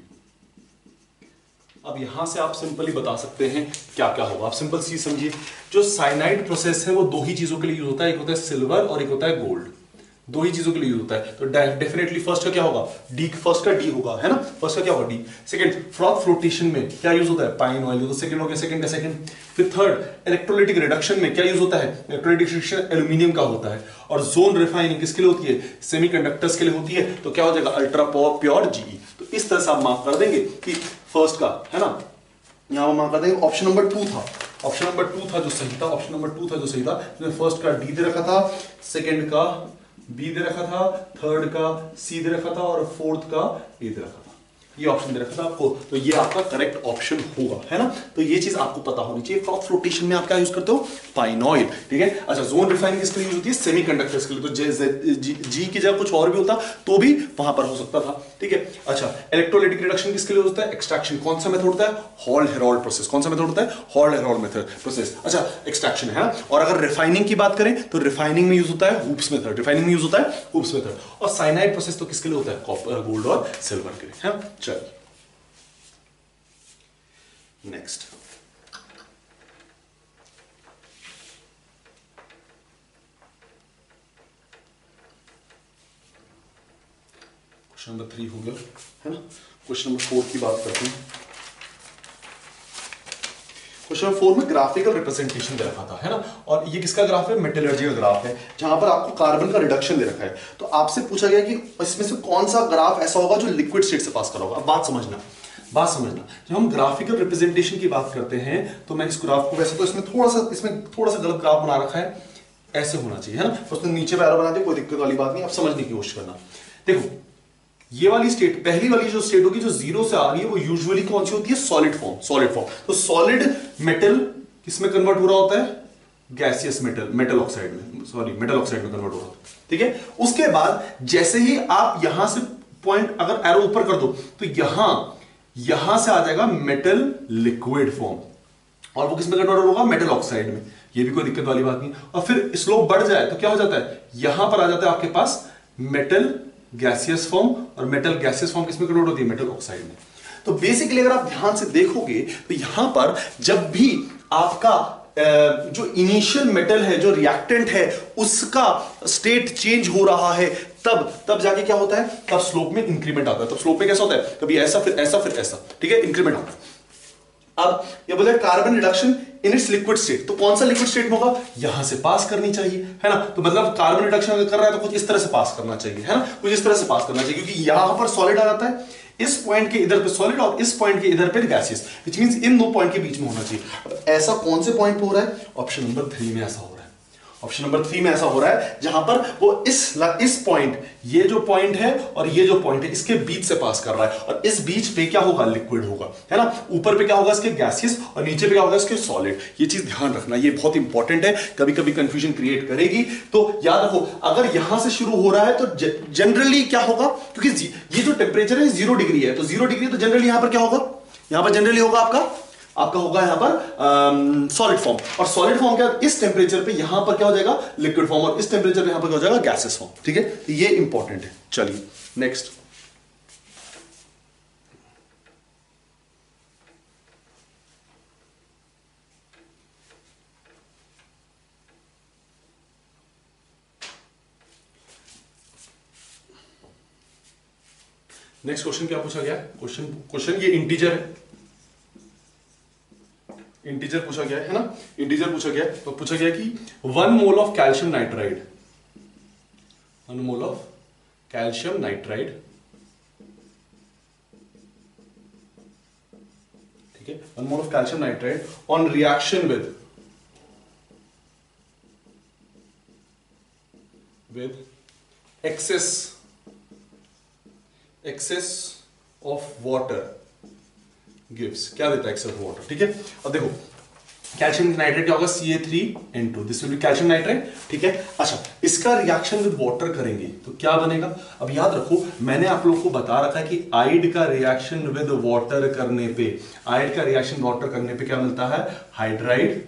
अब यहां से आप सिंपली बता सकते हैं क्या क्या होगा। आप सिंपल सी समझिए, जो साइनाइड प्रोसेस है वो दो ही चीजों के लिए यूज होता है, एक होता है सिल्वर और एक होता है गोल्ड, दो ही चीजों के लिए यूज होता है। तो डेफिनेटली फर्स्ट का क्या होगा? डी, फर्स्ट का डी होगा, है ना, फर्स्ट का क्या होगा? डी। सेकंड फ्रॉथ फ्लोटेशन में क्या यूज होता है? पाइन ऑयल, तो सेकंड हो गया, सेकंड का सेकंड। फिर थर्ड इलेक्ट्रोलाइटिक रिडक्शन में क्या यूज होता है? इलेक्ट्रोलाइटिक रिडक्शन एल्यूमिनियम का होता है। और जोन रिफाइनिंग किसके लिए होती है? सेमीकंडक्टर्स के लिए होती है। तो क्या हो जाएगा? Ultra pure GE. तो इस तरह से आप मार्क कर देंगे कि फर्स्ट का, है ना, यहां पर मार्क कर देंगे ऑप्शन नंबर टू था, ऑप्शन नंबर टू था जो सही था, ऑप्शन नंबर टू था जो सही था, जिसमें फर्स्ट का डी दे रखा था, सेकंड का बी दे रखा था, थर्ड का सी दे रखा था, और फोर्थ का ए दे रखा था। ये ऑप्शन दे रखा था आपको, तो ये आपका करेक्ट ऑप्शन होगा, है ना। तो ये चीज आपको पता होनी चाहिए। फ्रॉथ फ्लोटेशन में आप क्या यूज करते हो? पाइन ऑयल, ठीक है। अच्छा, जोन रिफाइनिंग किसके लिए यूज होती है? सेमीकंडक्टर्स के लिए। तो जी, जी की जगह कुछ और भी होता तो भी वहां पर हो सकता था, ठीक है। अच्छा, इलेक्ट्रोलाइटिक रिडक्शन किसके लिए होता है? एक्सट्रैक्शन। कौन सा मेथड होता है? Hall Heroult process. कौन सा मेथड होता है? Hall Heroult method process. अच्छा, एक्सट्रैक्शन है ना। और अगर रिफाइनिंग की बात करें तो रिफाइनिंग में यूज होता है हुप्स मेथड, रिफाइनिंग में यूज होता है हुप्स मेथड। और साइनाइड प्रोसेस तो किसके लिए होता है? कॉपर, गोल्ड और सिल्वर के लिए, है। चलिए नेक्स्ट, क्वेश्चन नंबर थ्री हो गया, है ना। क्वेश्चन नंबर फोर की बात करते हैं। क्वेश्चन नंबर फोर में ग्राफिकल रिप्रेजेंटेशन दे रखा था, है ना। और ये किसका ग्राफ है? मेटलर्जी का ग्राफ है, जहां पर आपको कार्बन का रिडक्शन दे रखा है। तो आपसे पूछा गया कि इसमें से कौन सा ग्राफ ऐसा होगा जो लिक्विड स्टेट से पास करा होगा। अब बात समझना, बात समझना, जब हम ग्राफिकल रिप्रेजेंटेशन की बात करते हैं तो मैं इस ग्राफ को, वैसे तो इसमें थोड़ा सा इसमें थोड़ा सा गलत ग्राफ बना रखा है, ऐसे होना चाहिए, है ना। उसने नीचे पैरा बना दिया, कोई दिक्कत वाली बात नहीं। आप समझने की कोशिश करना। देखो, ये वाली स्टेट, पहली वाली जो स्टेट होगी जो जीरो से आ रही है, वो यूजुअली कौन सी होती है? Solid form, solid form. तो सॉलिड मेटल किसमें कन्वर्ट हो रहा होता है? गैसियस मेटल, मेटल ऑक्साइड में, सॉरी मेटल ऑक्साइड में कन्वर्ट हो रहा था, ठीक है। उसके बाद जैसे ही आप यहां से पॉइंट अगर एरो ऊपर कर दो तो यहां यहां से आ जाएगा मेटल लिक्विड फॉर्म, और वो किसमें कन्वर्ट होगा, मेटल ऑक्साइड में। ये भी कोई दिक्कत वाली बात नहीं। और फिर स्लोप बढ़ जाए तो क्या हो जाता है, यहां पर आ जाता है आपके पास मेटल गैसियस फॉर्म, और मेटल गैसियस फॉर्म किसमें कन्वर्ट होती है, मेटल ऑक्साइड में। तो बेसिकली अगर आप ध्यान से देखोगे तो यहां पर जब भी आपका जो इनिशियल मेटल है, जो रिएक्टेंट है, उसका स्टेट चेंज हो रहा है, तब तब जाके क्या होता है, तब स्लोप में इंक्रीमेंट आता है। तब स्लोप में कैसा होता है, कभी ऐसा फिर ऐसा फिर ऐसा, ठीक है, इंक्रीमेंट आता है। अब ये बोला carbon reduction in its liquid state, तो कौन सा लिक्विड स्टेट में होगा, यहां से पास करनी चाहिए, है ना। तो मतलब कार्बन रिडक्शन अगर कर रहा है तो कुछ इस तरह से पास करना चाहिए, है ना, कुछ इस तरह से पास करना चाहिए, क्योंकि यहां पर सॉलिड आ जाता है, इस पॉइंट के इधर पे सॉलिड और इस पॉइंट के इधर पे गैसियस, व्हिच मींस इन दो पॉइंट के बीच में होना चाहिए। अब ऐसा कौन से पॉइंट पे हो रहा है, ऑप्शन नंबर थ्री में ऐसा हो रहा है। ऑप्शन नंबर थ्री में ऐसा हो रहा है जहां पर वो इस इस पॉइंट, ये जो पॉइंट है और ये जो पॉइंट है, इसके बीच से पास कर रहा है, और इस बीच पे क्या होगा, लिक्विड होगा, है ना। ऊपर पे क्या होगा इसके गैसियस, और नीचे पे क्या होगा इसके सॉलिड। ये चीज ध्यान रखना, ये बहुत इंपॉर्टेंट है, कभी कभी कंफ्यूजन क्रिएट करेगी। तो याद रखो, अगर यहां से शुरू हो रहा है तो जनरली क्या होगा, क्योंकि ये जो टेम्परेचर है जीरो डिग्री है, तो जीरो डिग्री तो जनरली यहां पर क्या होगा, यहां पर जनरली होगा आपका आपका होगा यहां पर सॉलिड फॉर्म, और सॉलिड फॉर्म क्या, इस टेम्परेचर पे यहां पर क्या हो जाएगा, लिक्विड फॉर्म, और इस टेम्परेचर पे यहां पर क्या हो जाएगा, गैसेस फॉर्म, ठीक है। तो ये इंपॉर्टेंट है। चलिए नेक्स्ट, नेक्स्ट क्वेश्चन क्या पूछा गया, क्वेश्चन क्वेश्चन ये इंटीजर है, इंटीजर पूछा गया है ना, इंटीजर पूछा गया। तो पूछा गया कि one mole of calcium nitride, one mole of calcium nitride, ठीक है, one mole of calcium nitride on reaction with with excess excess of water gives, क्या देता है एक्सेस ऑफ वाटर, ठीक है। अब देखो कैल्शियम नाइट्रेट क्या होगा, C A three N two, this will be calcium nitrate, ठीक है। अच्छा, इसका रिएक्शन विद वाटर करेंगे तो क्या बनेगा। अब याद रखो, मैंने आप लोगों को बता रखा है कि आइड का रिएक्शन विद वाटर करने पे, आइड का रिएक्शन वाटर करने पे क्या मिलता है, hydride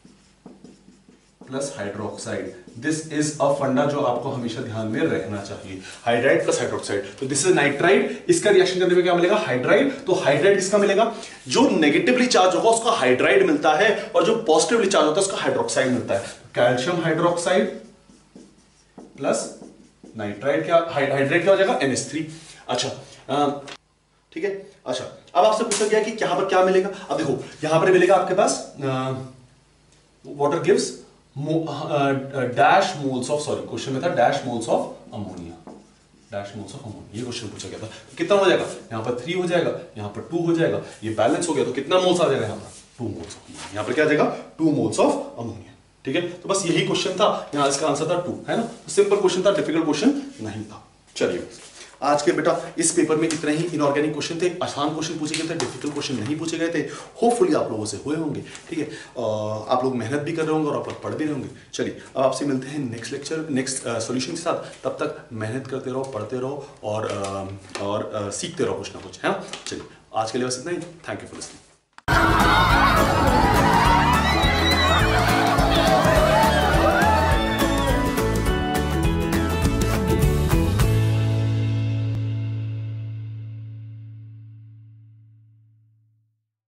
plus hydroxide. This is a फंडा जो आपको हमेशा ध्यान में रखना चाहिए, हाइड्राइड प्लस हाइड्रोक्साइड। तो दिस इज नाइट्राइड, इसका रिएक्शन करने पे क्या मिलेगा, हाइड्राइड। तो हाइड्राइड इसका मिलेगा, जो नेगेटिवली चार्ज होगा उसका हाइड्राइड मिलता है, और जो पॉजिटिवली चार्ज होता है उसका हाइड्रोक्साइड मिलता है। कैल्शियम हाइड्रोक्साइड प्लस नाइट्राइड, क्या हाइड्राइड क्या हो जाएगा, एन एच थ्री। अच्छा ठीक है। अच्छा, अब आपसे पूछा गया कि यहां पर क्या मिलेगा। अब देखो यहां पर मिलेगा आपके पास water gives dash moles of, sorry question में था dash moles of ammonia, dash moles of ammonia, ये क्वेश्चन पूछा गया था। तो कितना हो जाएगा, यहाँ पर थ्री हो जाएगा, यहाँ पर टू हो जाएगा, ये बैलेंस हो गया तो कितना मोल्स आ जाएगा, यहाँ पर टू मोल्स ऑफ अमोनिया, यहाँ पर क्या आ जाएगा, टू मोल्स ऑफ अमोनिया, ठीक है। तो बस यही क्वेश्चन था, यहाँ इसका आंसर था टू, है ना। सिंपल क्वेश्चन था, डिफिकल्ट क्वेश्चन नहीं था। चलिए आज के बेटा इस पेपर में इतने ही इनऑर्गेनिक क्वेश्चन थे, आसान क्वेश्चन पूछे गए थे, डिफिकल्ट क्वेश्चन नहीं पूछे गए थे। होपफुली आप लोगों से हुए होंगे, ठीक है। आप लोग मेहनत भी कर रहे होंगे और आप लोग पढ़ भी रहे होंगे। चलिए अब आपसे मिलते हैं नेक्स्ट लेक्चर, नेक्स्ट सॉल्यूशन के साथ। तब तक मेहनत करते रहो, पढ़ते रहो और आ, और आ, सीखते रहो कुछ ना कुछ, है ना। चलिए आज के लिए बस इतना ही। Thank you for listening.